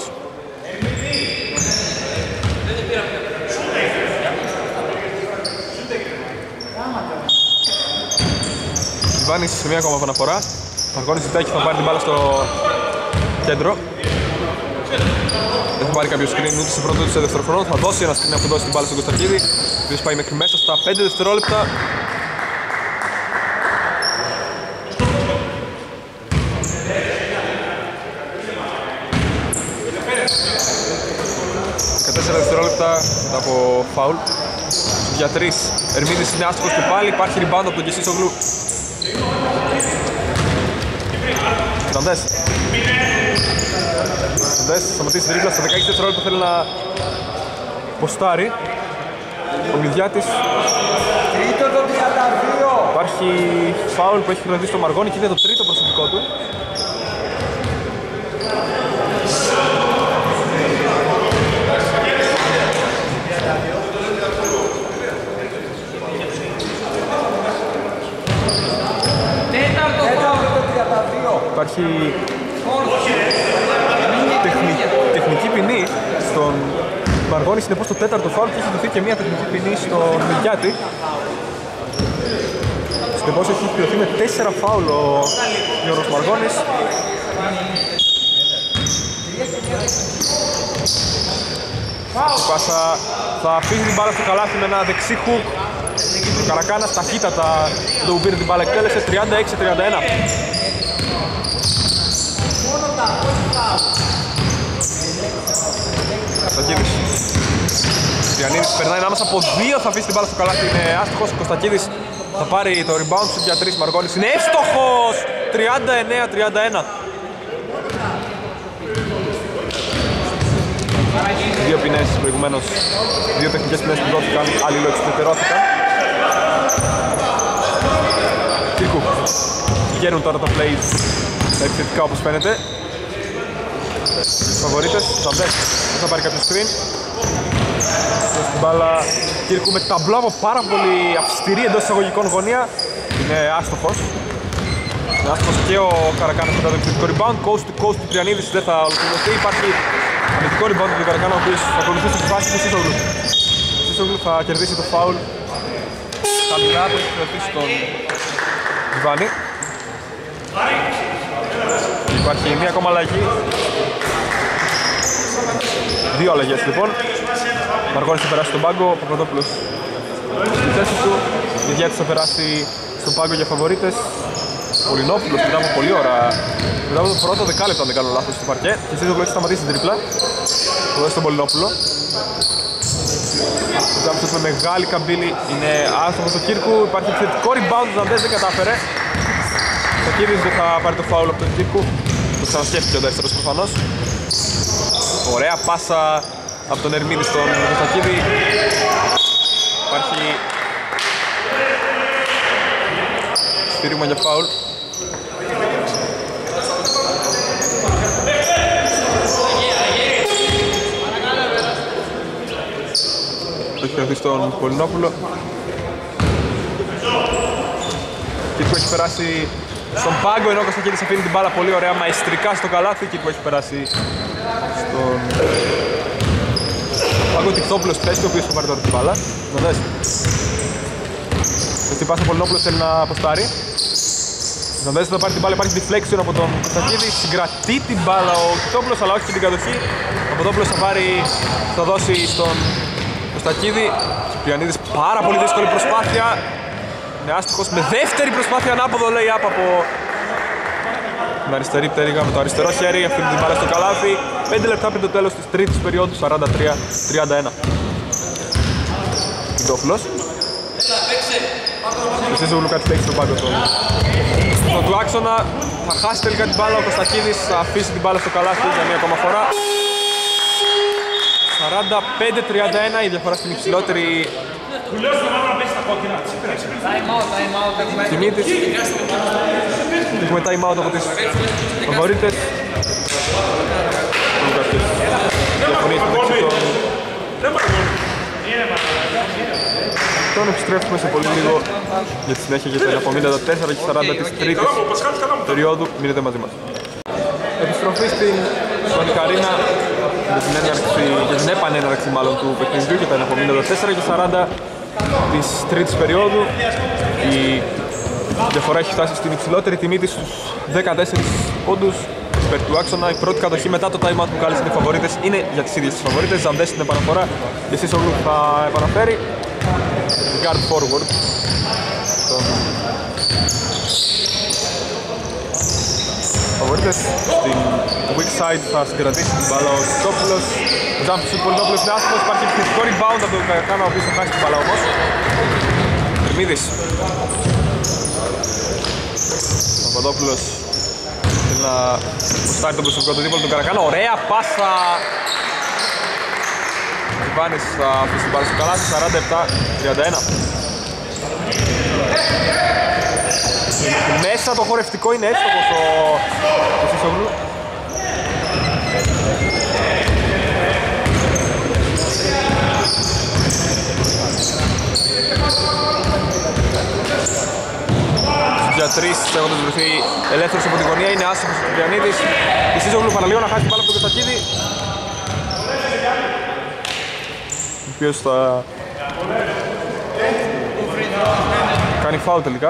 Γιβάνης σε μία ακόμα επαναφορά. Μαργώνης ζητάει και θα πάρει την μπάλα στο κέντρο. Δεν θα πάρει κάποιο screen ούτε σε πρώτο ούτε σε δεύτερο χρόνο. Θα δώσει ένα screen αφού δώσει την μπάλα στον Κωστακίδη, ο οποίος πάει μέχρι μέσα στα πέντε δευτερόλεπτα. δεκατέσσερα δευτερόλεπτα μετά από φάουλ. Για τρεις, Ερμίδης είναι άστοχος και πάλι, υπάρχει rebound από τον Κεσίσογλου. Ζαντές. Ζαντές, σταματήσει τρίπλα στα δεκαέξι δευτερόλεπτα, θέλει να ποστάρει. Ο Μηδιάτης. Τρίτο το τριάντα δύο. Υπάρχει φάουλ που έχει κρατήσει το Μαργόνι και είναι το τρίτο προσωπικό του. Υπάρχει τεχνική, τεχνική ποινή στον Μαργόνι, συνεπώς το τέταρτο φάουλ και έχει δοθεί και μια τεχνική ποινή στον Μηδιάτη. Συνεπώς έχει πληρωθεί με τέσσερα φάουλ ο Γιώργος Μαργόνης. Η πάσα θα αφήσει την μπάλα στο καλάθι με ένα δεξί χουκ. Ο Καρακάνας ταχύτατα το που πήρε την μπάλα, εκτέλεσε τριάντα έξι τριάντα ένα. Κωστακίδης. Τριανίδης περνάει ανάμεσα από δύο, θα αφήσει την μπάλα στο καλάθι, είναι άστοχος. Κωστακίδης θα πάρει το rebound του για τρεις. Μαργόνης είναι εύστοχος! τριάντα εννέα τριάντα ένα. Δύο ποινές προηγουμένως, δύο τεχνικές ποινές που δόθηκαν, αλληλοεξυπηρετώθηκαν. Κύρκου. Βγαίνουν τώρα τα plays επιθετικά όπως φαίνεται. Τους φαβορίτες, Ζαντές, θα πάρει κάποιο screen. Στην μπάλα Κύρκου με ταμπλό από πάρα πολύ αυστηρή εντός εισαγωγικών γωνία. Είναι άστοχος. Είναι άστοχος και ο Καρακάνας μετά το επιθετικό rebound. Coast to coast του Τριανίδης δεν θα ολοκληρωθεί. Υπάρχει αμυντικό rebound του Καρακάνα, ο οποίος θα ακολουθήσει τη φάση του Σίσογλου. Ο Σίσογλου θα κερδίσει το foul. Χαμηλά το έχει κρατήσει στον Γιβάνι. Υπάρχει μία ακόμα αλλαγή. Δύο αλλαγές λοιπόν. Μαργόνης θα περάσει στον πάγκο, ο Παπαδόπουλος στη θέση του. Η Διάτης θα περάσει στον πάγκο για φαβορίτες. Πολυνόπουλος μετά από πολλή ώρα, μετά από το πρώτο δεκάλεπτο αν δεν κάνω λάθος στο παρκέ. Και Σίζογλου έχει σταματήσει την τρίπλα. Το δώσει στον Πολυνόπουλο. Ο Τζάμπσος με μεγάλη καμπύλη είναι άστοχος του Κύρκου. Υπάρχει θετικό rebound, ο Ζαντές δεν κατάφερε. Ο Κύρκης δεν θα πάρει το φάουλ από τον Κύρκου. Το ξανασκέφτηκε ο δεύτερος προφανώς. Ωραία πάσα από τον Ερμίδη στον Κωστακίδη. Υπάρχει στήριγμα για φάουλ. Το έχει κρατήσει τον Πολυνόπουλο. Κύρκου έχει περάσει στον πάγκο, ενώ ο Κωστακίδης αφήνει την μπάλα πολύ ωραία μαεστρικά στο καλάθι. Κύρκου έχει περάσει στον πάγκο. Τικτόπουλος στη θέση του, ο οποίος θα πάρει τώρα την μπάλα. Να δες. Έτσι πάσα ο Πολυνόπουλος θέλει να αποστάρει. Να δες θα πάρει την μπάλα, υπάρχει deflection από τον Κωστακίδη. Συγκρατεί την μπάλα ο Τικτόπουλος, αλλά όχι και την κατοχή. Ο Παπαδόπουλος θα πάρει, θα δώσει στον Κωστακίδη. Κυπριανίδης πάρα πολύ δύσκολη προσπάθεια. Είναι άστοχος με δεύτερη προσπάθεια ανάποδο λέει up από την αριστερή πτέρυγα με το αριστερό χέρι. Αφήνει την μπάλα στο καλάθι. πέντε λεπτά πριν το τέλος της τρίτης περίοδου, σαράντα τρία τριάντα ένα. Κιντόφλος. Ο Σίζογλου κάτι έχει στον πάγκο του. Στον του άξονα θα χάσει τελικά την μπάλα. Ο Κωστακίδης θα αφήσει την μπάλα στο καλάθι για μία ακόμα φορά. σαράντα πέντε τριάντα ένα, η διαφορά στην υψηλότερη τιμή της. Έχουμε time out από τις φαβορίτες. Έχουν κάποιες διαφωνίες μεταξύ των. Τον επιστρέφουμε σε πολύ λίγο για τη συνέχεια για τα εναπομείναντα τέσσερα και σαράντα της τρίτης περίοδου. Μείνετε μαζί μας. Επιστροφή στην Sonic Arena για την, έναρξη, για την επανέναρξη μάλλον του παιχνιδιού και τα εναπομείναντα τέσσερα και σαράντα της τρίτης περίοδου. Η διαφορά έχει φτάσει στην υψηλότερη τιμή της στους δεκατέσσερις πόντους υπέρ του άξονα. Η πρώτη κατοχή μετά το time out που κάλεσαν οι φαβορίτες είναι για τις ίδιες τις φαβορίτες. Ζαντές στην επαναφορά και Σίσογλου θα επαναφέρει. Guard forward. Φαβορίτες στην weak side θα συγκρατήσει την μπάλα ο Σιτόπουλος. Ο Τζάμπης του Πολυνόπουλος είναι άσχημος, υπάρχει επιθετικό rebound από τον Καρακάνα, ο οποίος θα χάσει την μπάλα όμως. Ερμίδης. Παπαδόπουλος θέλει να προστάρει τον προσωπικό του δίπολο του Καρακάνα. Ωραία πάσα! Ιβάνης θα αφήσει την μπάλα στο καλάθι, σαράντα επτά τριάντα ένα. Μέσα το χορευτικό είναι εύστοχος ο Σισόγλου. Για τρεις έχοντας βρεθεί ελεύθερος από τη γωνία, είναι άστοχος ο Κυριανίδης. Η Σίσογλου παραλίγο να χάσει την μπάλα από τον Κωστακίδη, ο οποίος θα κάνει φάουλ τελικά.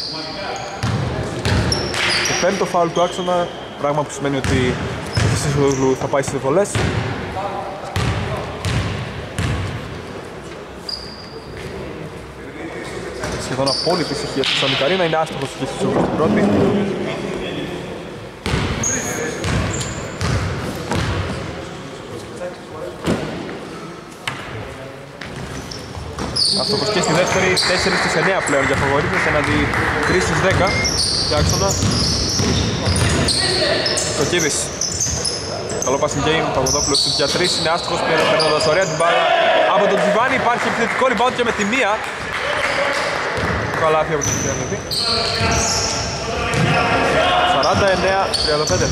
Το πέμπτο φάουλ του άξονα, πράγμα που σημαίνει ότι η Σίσογλου θα πάει στις βολές. Σχεδόν απόλυτη ησυχία στη Σάντι Καρίνα, είναι άστοχος και στη Σίσογλου στην πρώτη. Άστοχος και στη δεύτερη, τέσσερα στις εννέα πλέον για φαβορίτες, εναντί τρία στις δέκα για άξονα. Κοκκίδης. Καλό passing game, Παπαδόπουλος στους για τρία, είναι άστοχος παίρνοντας ωραία την μπάλα από τον Τζιβάνι, υπάρχει επιθετικό rebound και με τη μία. Καλάθι από τον Κυριανίδη. σαράντα εννέα τριάντα πέντε.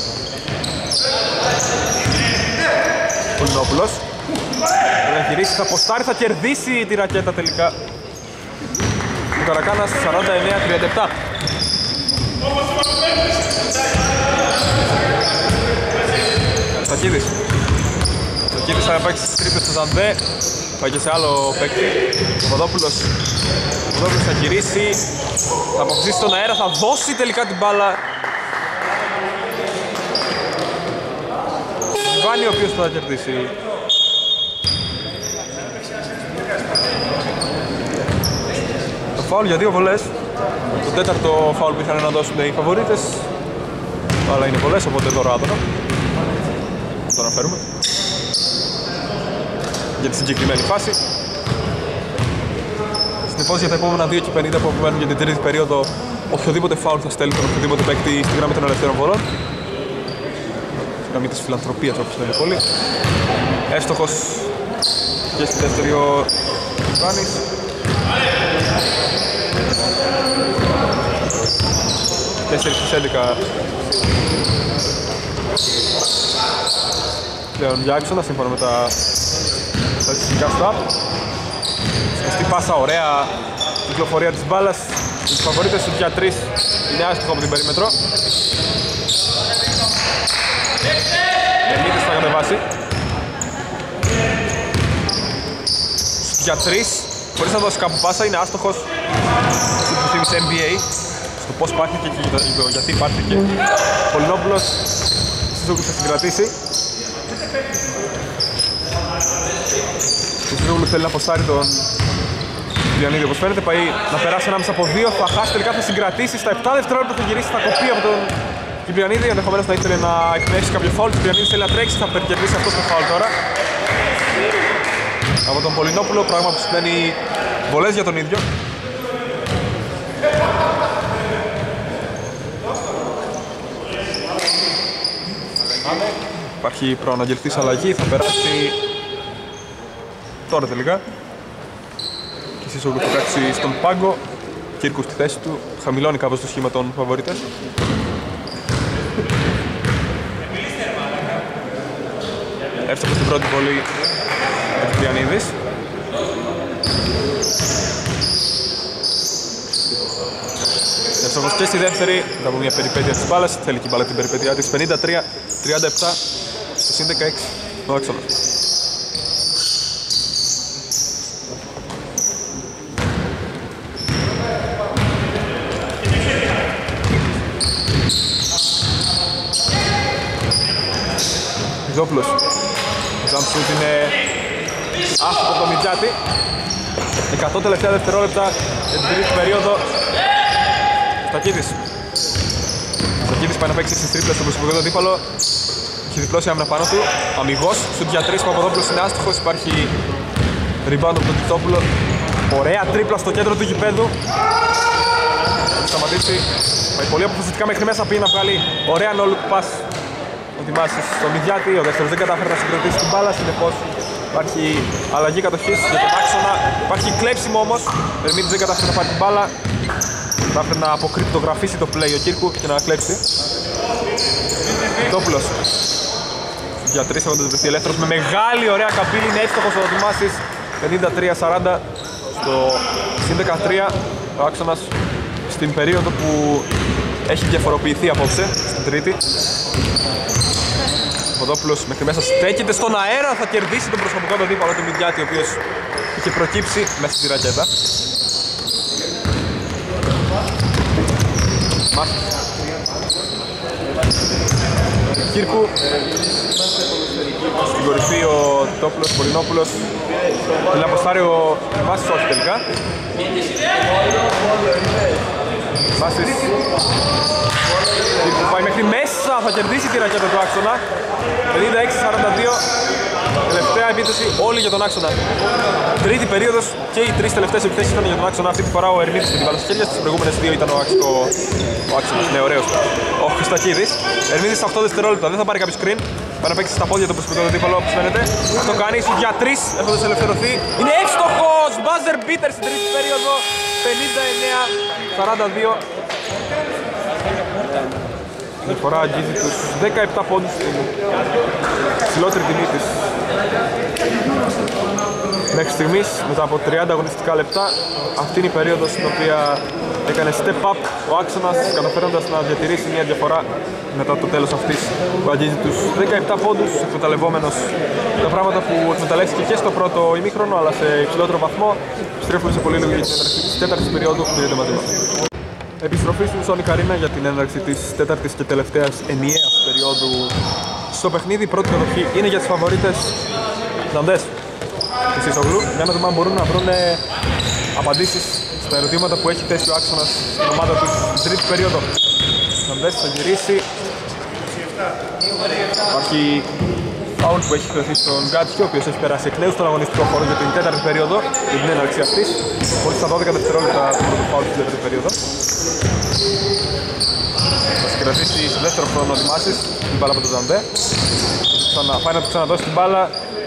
Πολυνόπουλος. Θα γυρίσει, θα ποστάρει, θα κερδίσει τη ρακέτα τελικά. Ο Καρακάνας σαράντα εννέα τριάντα επτά. Στακίδης. Στακίδης θα πάει στις τρίπλες του Ζαντέ. Πάει και σε άλλο παίκτη. Ο Παπαδόπουλος. Ο Παπαδόπουλος θα γυρίσει. Θα αποκτήσει στον αέρα, θα δώσει τελικά την μπάλα. Ο Βάνη ο οποίος θα κερδίσει. Το φάουλ για δύο βολές. Το τέταρτο φάουλ που ήθελαν να δώσουν οι φαβορίτες. Αλλά είναι βολές, οπότε τώρα άτομα. Το αναφέρουμε. Για τη συγκεκριμένη φάση. Συνεπώς για τα επόμενα δύο και πενήντα που απομένουν για την τρίτη περίοδο, οποιοδήποτε φάουλ θα στέλνει τον οποιοδήποτε παίκτη στη γραμμή των ελευθέρων βολών. Στη γραμμή της φιλανθρωπίας, όπως λένε πολύ. Εύστοχος και στη δεύτερη ο Ιβάνης. τέσσερα στις έντεκα πλέον για άξονα, σύμφωνα με τα στατιστικά σταπ. Σκοστή πάσα, ωραία κυκλοφορία της μπάλας. Οι φαβορίτες του για τρία είναι άστοχο από την περίμετρο. Εμίτης θα κατεβάσει. Για τρία, χωρίς να δώσει κάπου πάσα, είναι άστοχος. Που θύμισε N B A. Στο πώς πάρθηκε και το γιατί πάρθηκε. Πολυνόπουλος Σίζογλου θα συγκρατήσει. Ο Σίζογλου θέλει να αποστάρει τον Κυριανίδη, όπως φαίνεται, πάει να περάσει ανάμεσα από δύο, θα χάσει τελικά, θα συγκρατήσει. Στα επτά δευτερόλεπτα θα γυρίσει, θα κοπεί από τον Κυριανίδη, ενδεχομένως θα ήθελε να εκπνεύσει κάποιο φάουλ. Ο Κυριανίδης θέλει να τρέξει, θα περικερδίσει αυτό το φάουλ τώρα από τον Πολυνόπουλο, πράγμα που σημαίνει βολές για τον ίδιο. Υπάρχει προαναγγελθής αλλαγή, θα περάσει τώρα τελικά. Και η Σίσογλου θα κάτσει στον πάγκο. Κύρκου στη θέση του, χαμηλώνει κάπως το σχήμα των φαβορίτες. Εύστοχος στην πρώτη βολή ο Κυριανίδης. Εύστοχος και στη δεύτερη, μετά από μια περιπέτεια της μπάλας, θέλει και η μπάλα την περιπέτειά της. πενήντα τρία τριάντα επτά στο συν δεκαέξι ο άξονας. Ιζόπουλος. Ο jump shoot είναι άστοχο από το Μιτζάτη. εκατό τελευταία δευτερόλεπτα για την τρίτη περίοδο. Στακίδης. Στακίδης πάει να παίξει στις τρίπλες στο προσωπικό του αντίπαλο. Έχει διπλώσει άμυνα πάνω του. Αμιγώς. Σουτ για τρεις, Παπαδόπουλος είναι άστοχος. Υπάρχει rebound από τον Τιτόπουλο. Ωραία τρίπλα στο κέντρο του γηπέδου. σταματήσει. Πάει πολύ αποφασιστικά μέχρι μέσα, πήγε να βγάλει ωραία no-look pass ο Δημάσης στον Μηδιάτη. Ο δεύτερος δεν κατάφερε να συγκρατήσει την μπάλα, συνεπώς υπάρχει αλλαγή κατοχής για τον άξονα. Υπάρχει κλέψιμο όμως, ο Ερμίδης δεν κατάφερε να πάρει την μπάλα. Κατάφερε να αποκρυπτογραφήσει το play ο Κύρκου και να κλέψει. Τόπουλος για τρεις έχοντας βρεθεί ελεύθερος με μεγάλη ωραία καμπύλη, είναι εύστοχος ο Δημάσης. πενήντα τρία σαράντα στο συν δεκατρία, ο άξονας στην περίοδο που έχει διαφοροποιηθεί απόψε, στην τρίτη. Ο Ποδόπουλος μέχρι μέσα στέκεται στον αέρα, θα κερδίσει τον προσωπικό του αντίπαλο του Μηδιάτη, ο οποίος είχε προκύψει μέσα στη ρακέτα. Μάρκος Κύρκου, στην κορυφή ο Τόπουλος, Πολυνόπουλος. Θέλει να αποστάρει ο Μάσης, όχι τελικά. Μάσης Κύρκου πάει μέχρι μέσα, θα κερδίσει τη ρακέτα του άξονα. πενήντα έξι σαράντα δύο, τελευταία επίθεση όλη για τον άξονα. Τρίτη περίοδος και οι τρεις τελευταίες επιθέσεις ήταν για τον άξονα. Αυτή τη φορά ο Ερμίδης με την μπάλα στα χέρια, στις προηγούμενες δύο ήταν ο, ο, ο άξονας, ναι, ωραίος. Ο Χριστακίδης. Ερμίδης στα οκτώ δευτερόλεπτα, δεν θα πάρει κάποιο screen. Πάει να παίξει στα πόδια του προσωπικού του αντίπαλο, όπως φαίνεται. Αυτό κάνει, σου για τρεις, έχοντας ελευθερωθεί. Είναι εύστοχος! Buzzer beater στην τρίτη περίοδο. πενήντα εννέα σαράντα δύο. Η φορά αγγίζει τους δεκαεπτά πόντους στην ψηλότερη τιμή της. Μέχρι στιγμής, μετά από τριάντα αγωνιστικά λεπτά, αυτή είναι η περίοδος στην οποία έκανε step up ο άξονας, καταφέροντας να διατηρήσει μια διαφορά μετά το τέλος αυτής που αγγίζει τους δεκαεπτά πόντους, εκμεταλλευόμενος τα πράγματα που εκμεταλλεύτηκε και στο πρώτο ημίχρονο, αλλά σε υψηλότερο βαθμό. Στρέφουμε σε πολύ λίγο για την έναρξη της τέταρτης περίοδου που γίνεται μαζί μας. Επιστροφή στην Sonic Arena για την έναρξη της τέταρτης και τελευταίας ενιαίας περίοδου στο παιχνίδι. Η πρώτη κατοχή είναι για τις φαβορίτες Ζαντές και Σισογλου, για να δούμε αν μπορούν να βρουν απαντήσεις στα ερωτήματα που έχει θέσει ο άξονας στην ομάδα του στην τρίτη περίοδο. Ζαντές θα γυρίσει. Υπάρχει φάουλ που έχει χρεωθεί στον Γκάτσιο, ο οποίος έχει περάσει εκ νέου στον αγωνιστικό χώρο για την τέταρτη περίοδο, για την έναρξη αυτής, χωρίς τα δώδεκα δευτερόλεπτα του πρώτου φάουλ στην τέταρτη περίοδο. Θα συγκρατήσει στο δεύτερο χρόνο ο Δημάσης την μπάλα από τον Ζαντέ. Πάει να του ξαναδώσει την μπάλα.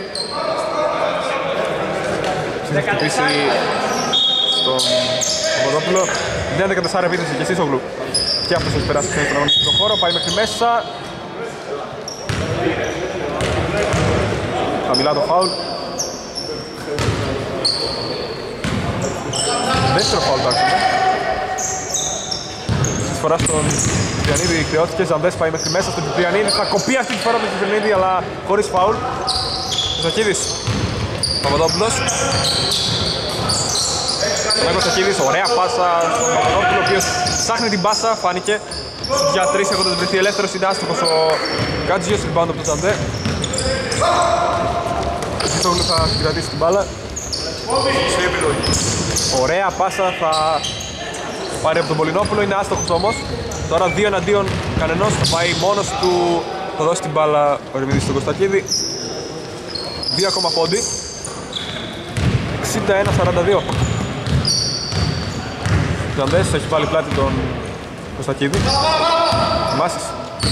Θα χτυπήσει στον Παπαδόπουλο. μηδέν δεκατέσσερα επίθεση και Σίσογλου. Και αυτός έχει περάσει στον αγωνιστικό χώρο, πάει μέχρι μέσα. Χαμηλά το φάουλ. Δεύτερο φάουλ το άξονα. Στις φορά στον Κυπριανίδη κρυώθηκε, Ζαντές πάει μέχρι μέσα στον Κυπριανίδη. Θα κοπεί αυτή τη φορά τον Κυπριανίδη, αλλά χωρίς φάουλ. Κωστακίδης, Παπαδόπουλος. Ο Κωστακίδης, ωραία πάσα στον Παπαδόπουλο, ο οποίος ψάχνει την πάσα, φάνηκε. Για τρεις έχοντας βρεθεί ελεύθερος, είναι άστοχος ο Γκάτζιος, rebound από τον Ζαντέ. Ο Σίσογλου θα κρατήσει την μπάλα. Ωραία πάσα, θα πάρει από τον Πολυνόπουλο, είναι άστοχος όμως. Τώρα δύο εναντίον κανενός, θα πάει μόνος του, θα δώσει την μπάλα ο Ερμίδης στον Κωστακίδη. Δύο ακόμα πόντι. εξήντα ένα σαράντα δύο. Ο Ζαντές έχει πάλι πλάτη τον Κωστακίδη. Μάσης.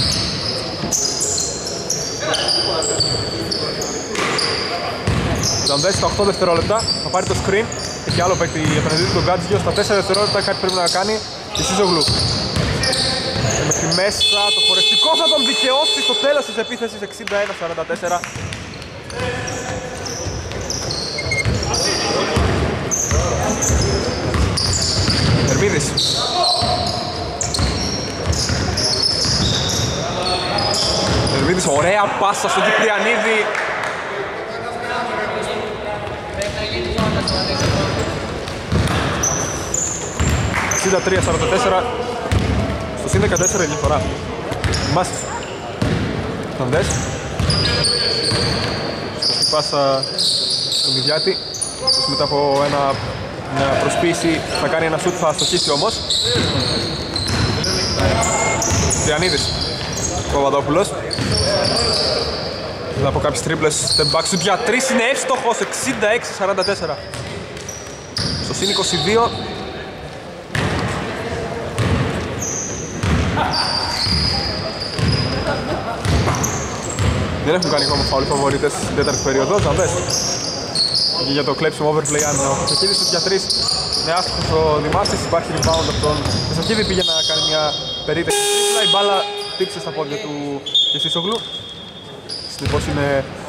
Ζαντές στα οκτώ δευτερόλεπτα θα πάρει το screen. Έχει άλλο παίκτη για τον Εδίδη, τον Γκάτζιο. Στα τέσσερα δευτερόλεπτα κάτι πρέπει να κάνει και Σίσογλου. Και μέχρι μέσα το χορευτικό θα τον δικαιώσει στο τέλος της επίθεσης. Εξήντα ένα σαράντα τέσσερα. Ερμίδης. Ερμίδης, ωραία πάσα στον Κυπριανίδη. εξήντα τρία σαράντα τέσσερα. Στο συν δεκατέσσερα η διαφορά. Μάσης. Ζαντές. Σωστή πάσα στον Μηδιάτη. Μετά από ένα, μια προσποίηση θα κάνει ένα σουτ, θα αστοχίσει όμως. Διανίδης. Παπαδόπουλος. Μετά από κάποιες τρίπλες step back shoot για τρεις είναι εύστοχος. εξήντα έξι σαράντα τέσσερα. Στο συν είκοσι δύο. Δεν έχουν κάνει ακόμα φάουλ οι φαβορίτες στην τέταρτη περίοδο, θα δες. Και για το κλέψιμο overplay άμυνα ο Κωστακίδης στο για τρεις. Είναι άστοχος ο Δημάσης, υπάρχει rebound από τον Κωστακίδη, πήγε να κάνει μια περίτευση τρίπλα, η μπάλα χτύπησε στα πόδια του Κεσίσογλου. Συνεπώς είναι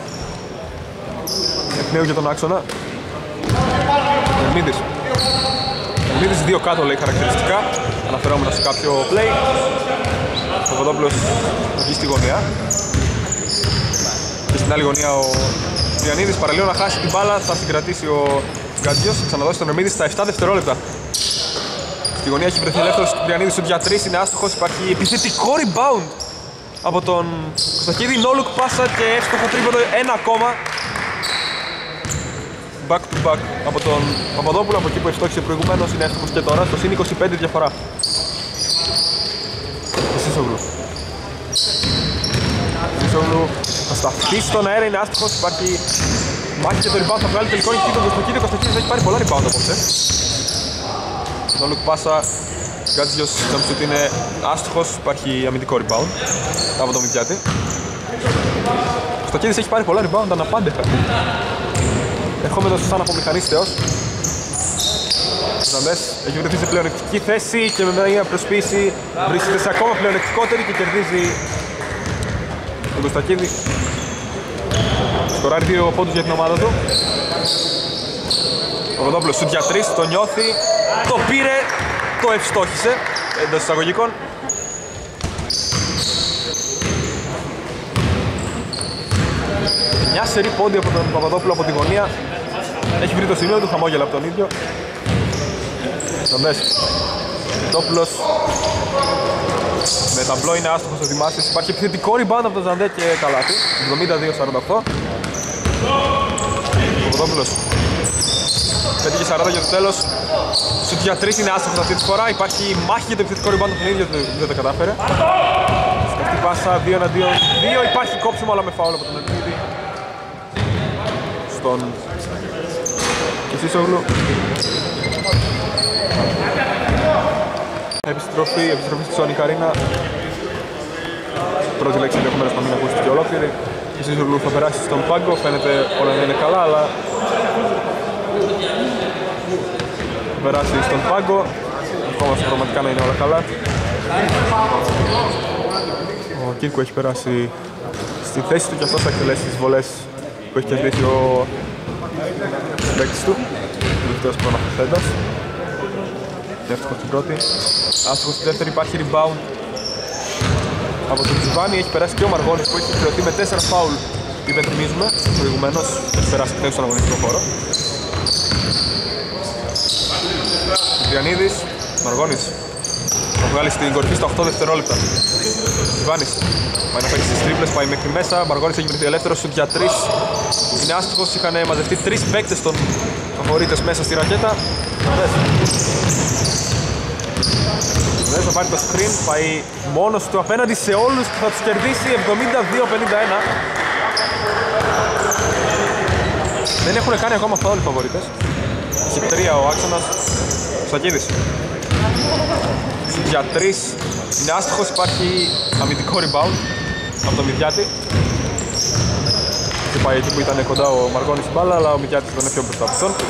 εκ νέου για τον άξονα. Ερμίδης. Ερμίδης δύο κάτω λέει χαρακτηριστικά, αναφερόμενα σε κάποιο play. Ο Παπαδόπουλος βγει στη γωνία. Και στην άλλη γωνία ο Τριανίδης παραλίγο να χάσει την μπάλα, θα συγκρατήσει ο Γκάτζιος, ξαναδώσει τον Ερμίδη στα επτά δευτερόλεπτα. Στη γωνία έχει βρεθεί ελεύθερος του Τριανίδης, ο Διατρής είναι άστοχος, υπάρχει επιθετικό rebound από τον Κωστακίδη, no look πάσα και εύστοχο τρίποντο, ένα ακόμα. Back to back από τον Παπαδόπουλο, από εκεί που ευστόχησε προηγουμένως, είναι εύστοχος και τώρα, στο συν είκοσι πέντε διαφορά. Σίσογλου. Σίσογλου θα σταθεί στον αέρα, είναι άστοχος, υπάρχει μάχη και το rebound θα βγάλει τελικό νικητή τον Κωστακίδη, ο Κωστακίδης έχει πάρει πολλά rebound απόψε. No look πάσα, Γκάτζιος νομίζω ότι είναι άστοχος, υπάρχει αμυντικό rebound από τον Μηδιάτη. Ο Κωστακίδης έχει πάρει πολλά rebound αναπάντεχα. Ερχόμενος σαν απομηχανής θεός. Ζαντές έχει βρεθεί σε πλεονεκτική θέση και με μια προσποίηση βρίσκεται σε ακόμα πλεονεκτικότερη και κερδίζει τον Κωστακίδη. Σκοράρει δύο πόντους για την ομάδα του. Ο Παπαδόπουλος σουτ για τρεις, το νιώθει, το πήρε, το ευστόχισε εντός εισαγωγικών. Μια σερί πόντι από τον Παπαδόπουλο από τη γωνία. Έχει βρει το σημείο του, χαμόγελα από τον ίδιο. Ζαντές. Τόπουλος. Με ταμπλό είναι άστοχος ο Δημάσης. Υπάρχει επιθετικό rebound από τον Ζαντέ και καλάθι. εβδομήντα δύο σαράντα οκτώ. Ο Παπαδόπουλος. πέντε και σαράντα για το τέλος. Σουτ για τρεις είναι άστοχος αυτή τη φορά. Υπάρχει μάχη για το επιθετικό rebound από τον ίδιο, δεν τα κατάφερε. Σκεφτή πάσα δύο εναντίον δύο. Υπάρχει κόψιμο αλλά με φάουλ από τον Ερμίδη. Στον Κεσίσογλου. Επιστροφή, επιστροφή στη Sonic Arena. Πρώτη λέξη ενδεχομένως να μην ακούστηκε ολόκληρη. Η Κεσίσογλου θα περάσει στον πάγκο, φαίνεται όλα να είναι καλά, αλλά θα περάσει στον πάγκο. Ακόμα πραγματικά να είναι όλα καλά. Ο Κίρκο έχει περάσει στη θέση του και αυτός θα εκτελέσει τις βολές που έχει κερδίσει ο παίκτης του, ο τελευταίος προαναφερθέντας. Εύστοχος στην πρώτη. Άστοχος στην δεύτερη, υπάρχει rebound από τον Τζιβάνι. Έχει περάσει και ο Μαργώνης που έχει κυκλωθεί με τέσσερα φάουλ. Υπενθυμίζουμε, προηγουμένως έχει περάσει εκτός στον αγωνιστικό χώρο. Τριανίδης, Μαργώνης θα βγάλει στην κορυφή στα οκτώ δευτερόλεπτα. Τζιβάνης πάει να παίξει στις τρίπλες, πάει μέχρι μέσα. Μαργώνης έχει βρεθεί ελεύθερος, σουτ για τρεις. Είναι άστοχος, είχαν μαζευτεί τρεις παίκτες των φαβορίτες μέσα στη ρακέτα. Δεν θα πάρει το screen, πάει μόνος του απέναντι σε όλους και θα τους κερδίσει εβδομήντα δύο πενήντα ένα. Δεν έχουν κάνει ακόμα φάουλ οι φαβορίτες. Έχει τρία ο άξονας. Σακίδης. Για τρεις. Είναι άστοχος, υπάρχει αμυντικό rebound από τον Μηδιάτη. Και πάει εκεί που ήταν κοντά ο Μαργώνης στην μπάλα, αλλά ο Μηδιάτης ήταν πιο μπροστά από αυτόν.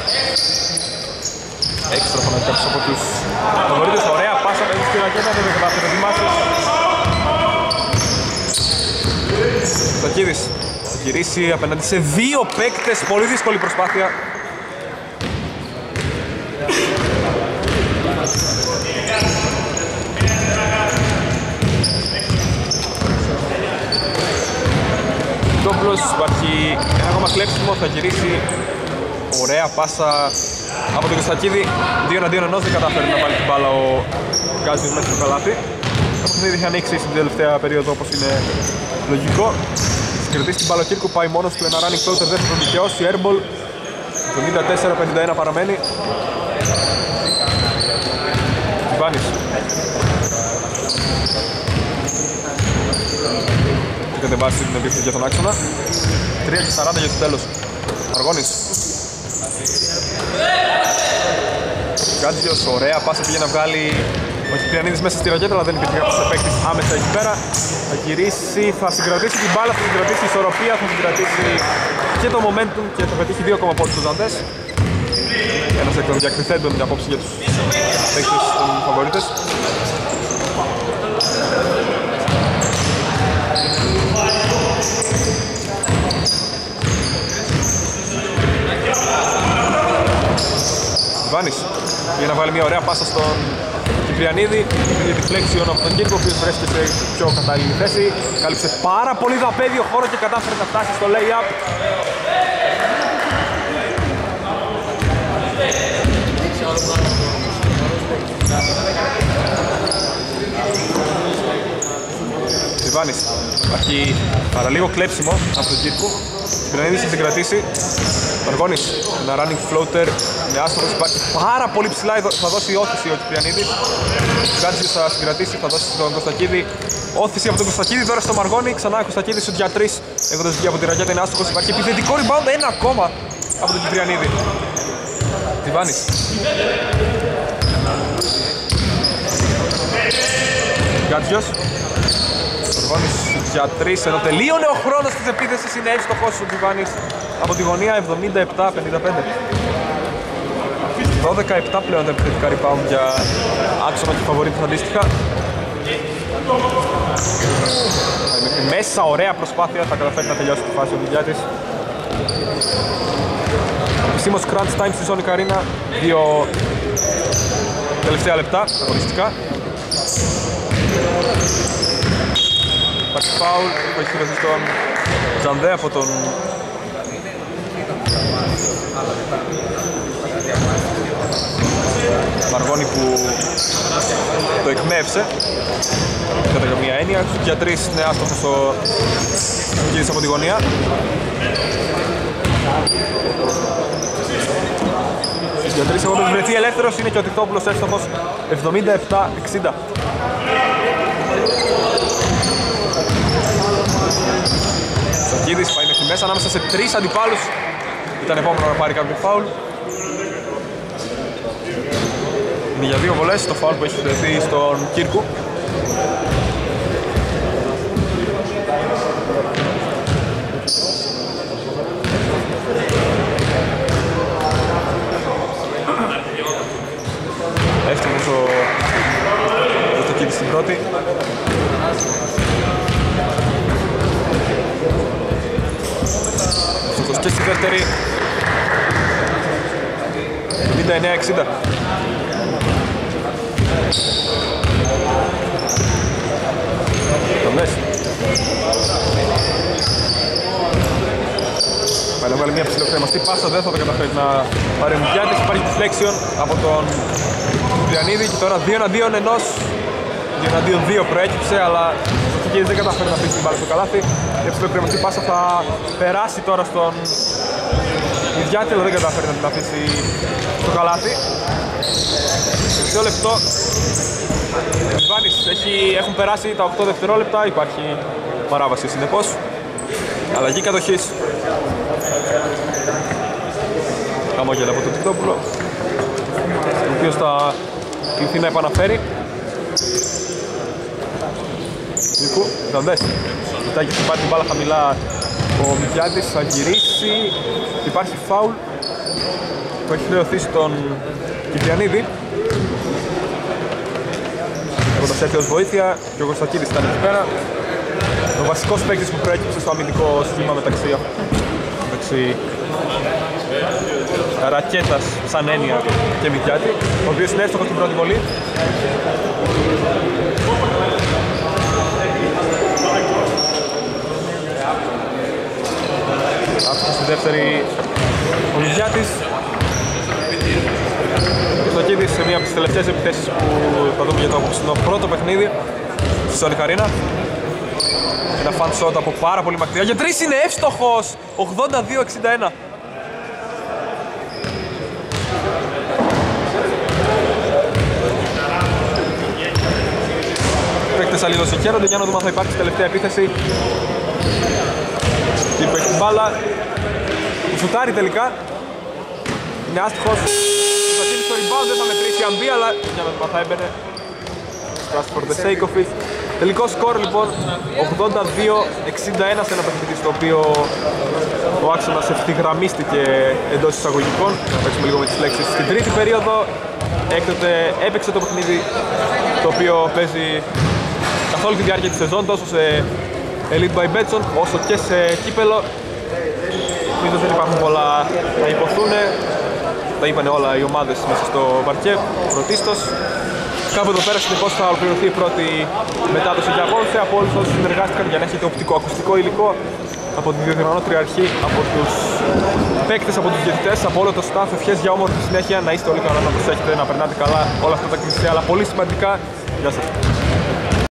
Έξτρα φανατικά από τους φαβορίτες. Ωραία πάσα παίζει στη ρακέτα, δεν θα βάζει το Δημάσης. Σακίδης θα γυρίσει απέναντι σε δύο παίκτες, πολύ δύσκολη προσπάθεια. Τόπλος, υπάρχει ένα ακόμα κλέψιμο, θα γυρίσει. Ωραία πάσα από τον Κωστακίδη. Δύο εναντίον ενός, δεν κατάφερε να βάλει την μπάλα ο Γκάζιος μέσα στο καλάθι. Το παιχνίδι είχε ανοίξει στην τελευταία περίοδο όπως είναι λογικό. Συγκρατήσει την μπάλα ο Κίρκου, πάει μόνος του, ένα running floater, δεν θα τον δικαιώσει. Airball, εβδομήντα τέσσερα πενήντα ένα παραμένει. Ιβάνης. Και κατεβάσει την επίθεση για τον άξονα. τρία και σαράντα για το τέλος. Αργώνης. Γκάτζιος, ωραία πάσα πήγε να βγάλει ο Ο Κυπριανίδης μέσα στη ρακέτα, αλλά δεν υπήρχε κάποιος παίκτης άμεσα εκεί πέρα. Θα γυρίσει, θα συγκρατήσει την μπάλα, θα συγκρατήσει η ισορροπία, θα συγκρατήσει και το momentum και θα πετύχει δύο ακόμα πόντους στους Ζαντές. Ένας εκ των διακριθέντων για απόψη για τους παίκτες των φαβορίτες. Βάνης για να βάλει μια ωραία πάσα στον Κυπριανίδη, η deflection από τον Κύρκο, ο οποίος βρέθηκε σε πιο κατάλληλη θέση. Κάλυψε πάρα πολύ δαπέδιο χώρο και κατάφερε να φτάσει στο lay-up. Βάνης, υπάρχει παραλίγο κλέψιμο από τον Κύρκο. Κυπριανίδης θα την κρατήσει. Μαργώνης, ένα running floater με άστοχος, υπάρχει πάρα πολύ ψηλά, θα δώσει όθηση ο Κυπριανίδης. Ο Γκάτζιος θα συγκρατήσει, θα δώσει στον Κωστακίδη όθηση από τον Κωστακίδη, τώρα στο Μαργώνη, ξανά ο Κωστακίδης σου για τρεις, έχοντας βγει από τη ρακέτα, είναι άστοχος, υπάρχει επιθετικό rebound, ένα ακόμα από τον Κυπριανίδη. Τιβάνης. Γκάτζιος. Μαργώνης για τρεις, ενώ τελείωνε ο χρόνος της επίθεσης, είναι εύστοχος ο Τζιβάνης από τη γωνία εβδομήντα επτά πενήντα πέντε. δώδεκα επτά πλέον τα επιθετικά rebound για άξονα και φαβορίτες αντίστοιχα. Μέχρι μέσα, ωραία προσπάθεια, θα καταφέρει να τελειώσει τη φάση ο Βιλιάτης. Επισήμως crunch time στη Sonic Arena, δύο τελευταία λεπτά αγωνιστικά. Υπάρχει φάουλ που έχει χρειαστεί στον Ζανδέ από τον Μαργώνη που το εκμεύσε κατά καμία έννοια. Για τρεις είναι άστοχος ο Κύρης από τη γωνία. Για τρεις εγώ έχει βρεθεί ελεύθερος, είναι και ο Τιτόπουλος εύστοχος εβδομήντα επτά εξήντα. Σακίδης πάει μέχρι μέσα ανάμεσα σε τρεις αντιπάλους. Ήταν επόμενο να πάρει κάποιο φάουλ. Είναι για δύο βολές το φάουλ που έχει συνδεθεί στον Κύρκου. Εύστοχος ο Κωστακίδης στην πρώτη. Εύστοχος και στη δεύτερη. εβδομήντα εννέα εξήντα. Τον λες. Πάει να βάλει μια ψηλοκρεμαστή πάσα, δεν θα το καταφέρει να πάρει ο Μουκιάτης. Υπάρχει deflection από τον Κυπριανίδη και τώρα δύο εναντίον ενός. δύο εναντίον δύο προέκυψε, αλλά ο Κυπριανίδης δεν καταφέρει να πείσει την μπάλα στο καλάθι. Η ψηλοκρεμαστή πάσα θα περάσει τώρα στον Μουκιάτη, αλλά δεν καταφέρει να την αφήσει στο καλάθι. Δύο λεπτό. Βάνης, έχουν περάσει τα οκτώ δευτερόλεπτα, υπάρχει παράβαση συνεπώς. Αλλαγή κατοχής. Χαμόγελα από τον Τιτόπουλο, ο οποίος θα κληθεί να επαναφέρει. Νίκου, Ζαντές. Κοιτάει και χτυπάει την μπάλα χαμηλά ο Μιχιάτης, θα γυρίσει. Υπάρχει φάουλ που έχει χρεωθεί στον Κυπριανίδη. Έχοντας έρθει ως βοήθεια και ο Κωστακίδης ήταν εκεί πέρα. Ο βασικός παίκτης που προέκυψε στο αμυντικό σχήμα μεταξύ, μεταξύ ρακέτας σαν έννοια και Μιχιάτη, ο οποίος είναι εύστοχος στην πρώτη βολή. Άστοχος στη δεύτερη ο Μιχιάτης. Ο Κωστακίδης σε μία από τις τελευταίες επιθέσεις που θα δούμε για το απόψινό πρώτο παιχνίδι στη Sonic Arena. Ένα fan shot από πάρα πολύ μακριά. Για τρεις είναι εύστοχος! ογδόντα δύο εξήντα ένα. Παίκτες αλληλοσυγχαίρονται για να δούμε αν θα υπάρξει τελευταία επίθεση. Και που έχει την μπάλα. Που σουτάρει τελικά. Είναι άστοχος. Θα γίνει στο rebound, δεν θα μετρήσει αν μπει, αλλά για να δούμε αν θα έμπαινε. just for the sake of it. Τελικό σκορ λοιπόν ογδόντα δύο εξήντα ένα σε ένα παιχνίδι στο οποίο ο άξονας ευθυγραμμίστηκε εντός εισαγωγικών. Να παίξουμε λίγο με τις λέξεις. Στην τρίτη περίοδο έκτοτε έπαιξε το παιχνίδι το οποίο παίζει καθ' όλη τη διάρκεια της σεζόν, τόσο σε Elite by Betson όσο και σε κύπελο. Νομίζω δεν υπάρχουν πολλά να υποθούν. Τα είπανε όλα οι ομάδες μέσα στο παρκέ, πρωτίστως. Κάπου εδώ πέρα συνεχώς θα ολοκληρωθεί η πρώτη μετάδοση για απόψε από όλους όσους συνεργάστηκαν για να έχετε οπτικό-ακουστικό υλικό, από τη διοργανώτρια αρχή, από τους παίκτες, από τους διαιτητές, από όλο το staff. Ευχές για όμορφη συνέχεια, να είστε όλοι καλά, να προσέχετε, να περνάτε καλά όλα αυτά τα κλεισιά, αλλά πολύ σημαντικά. Γεια σας.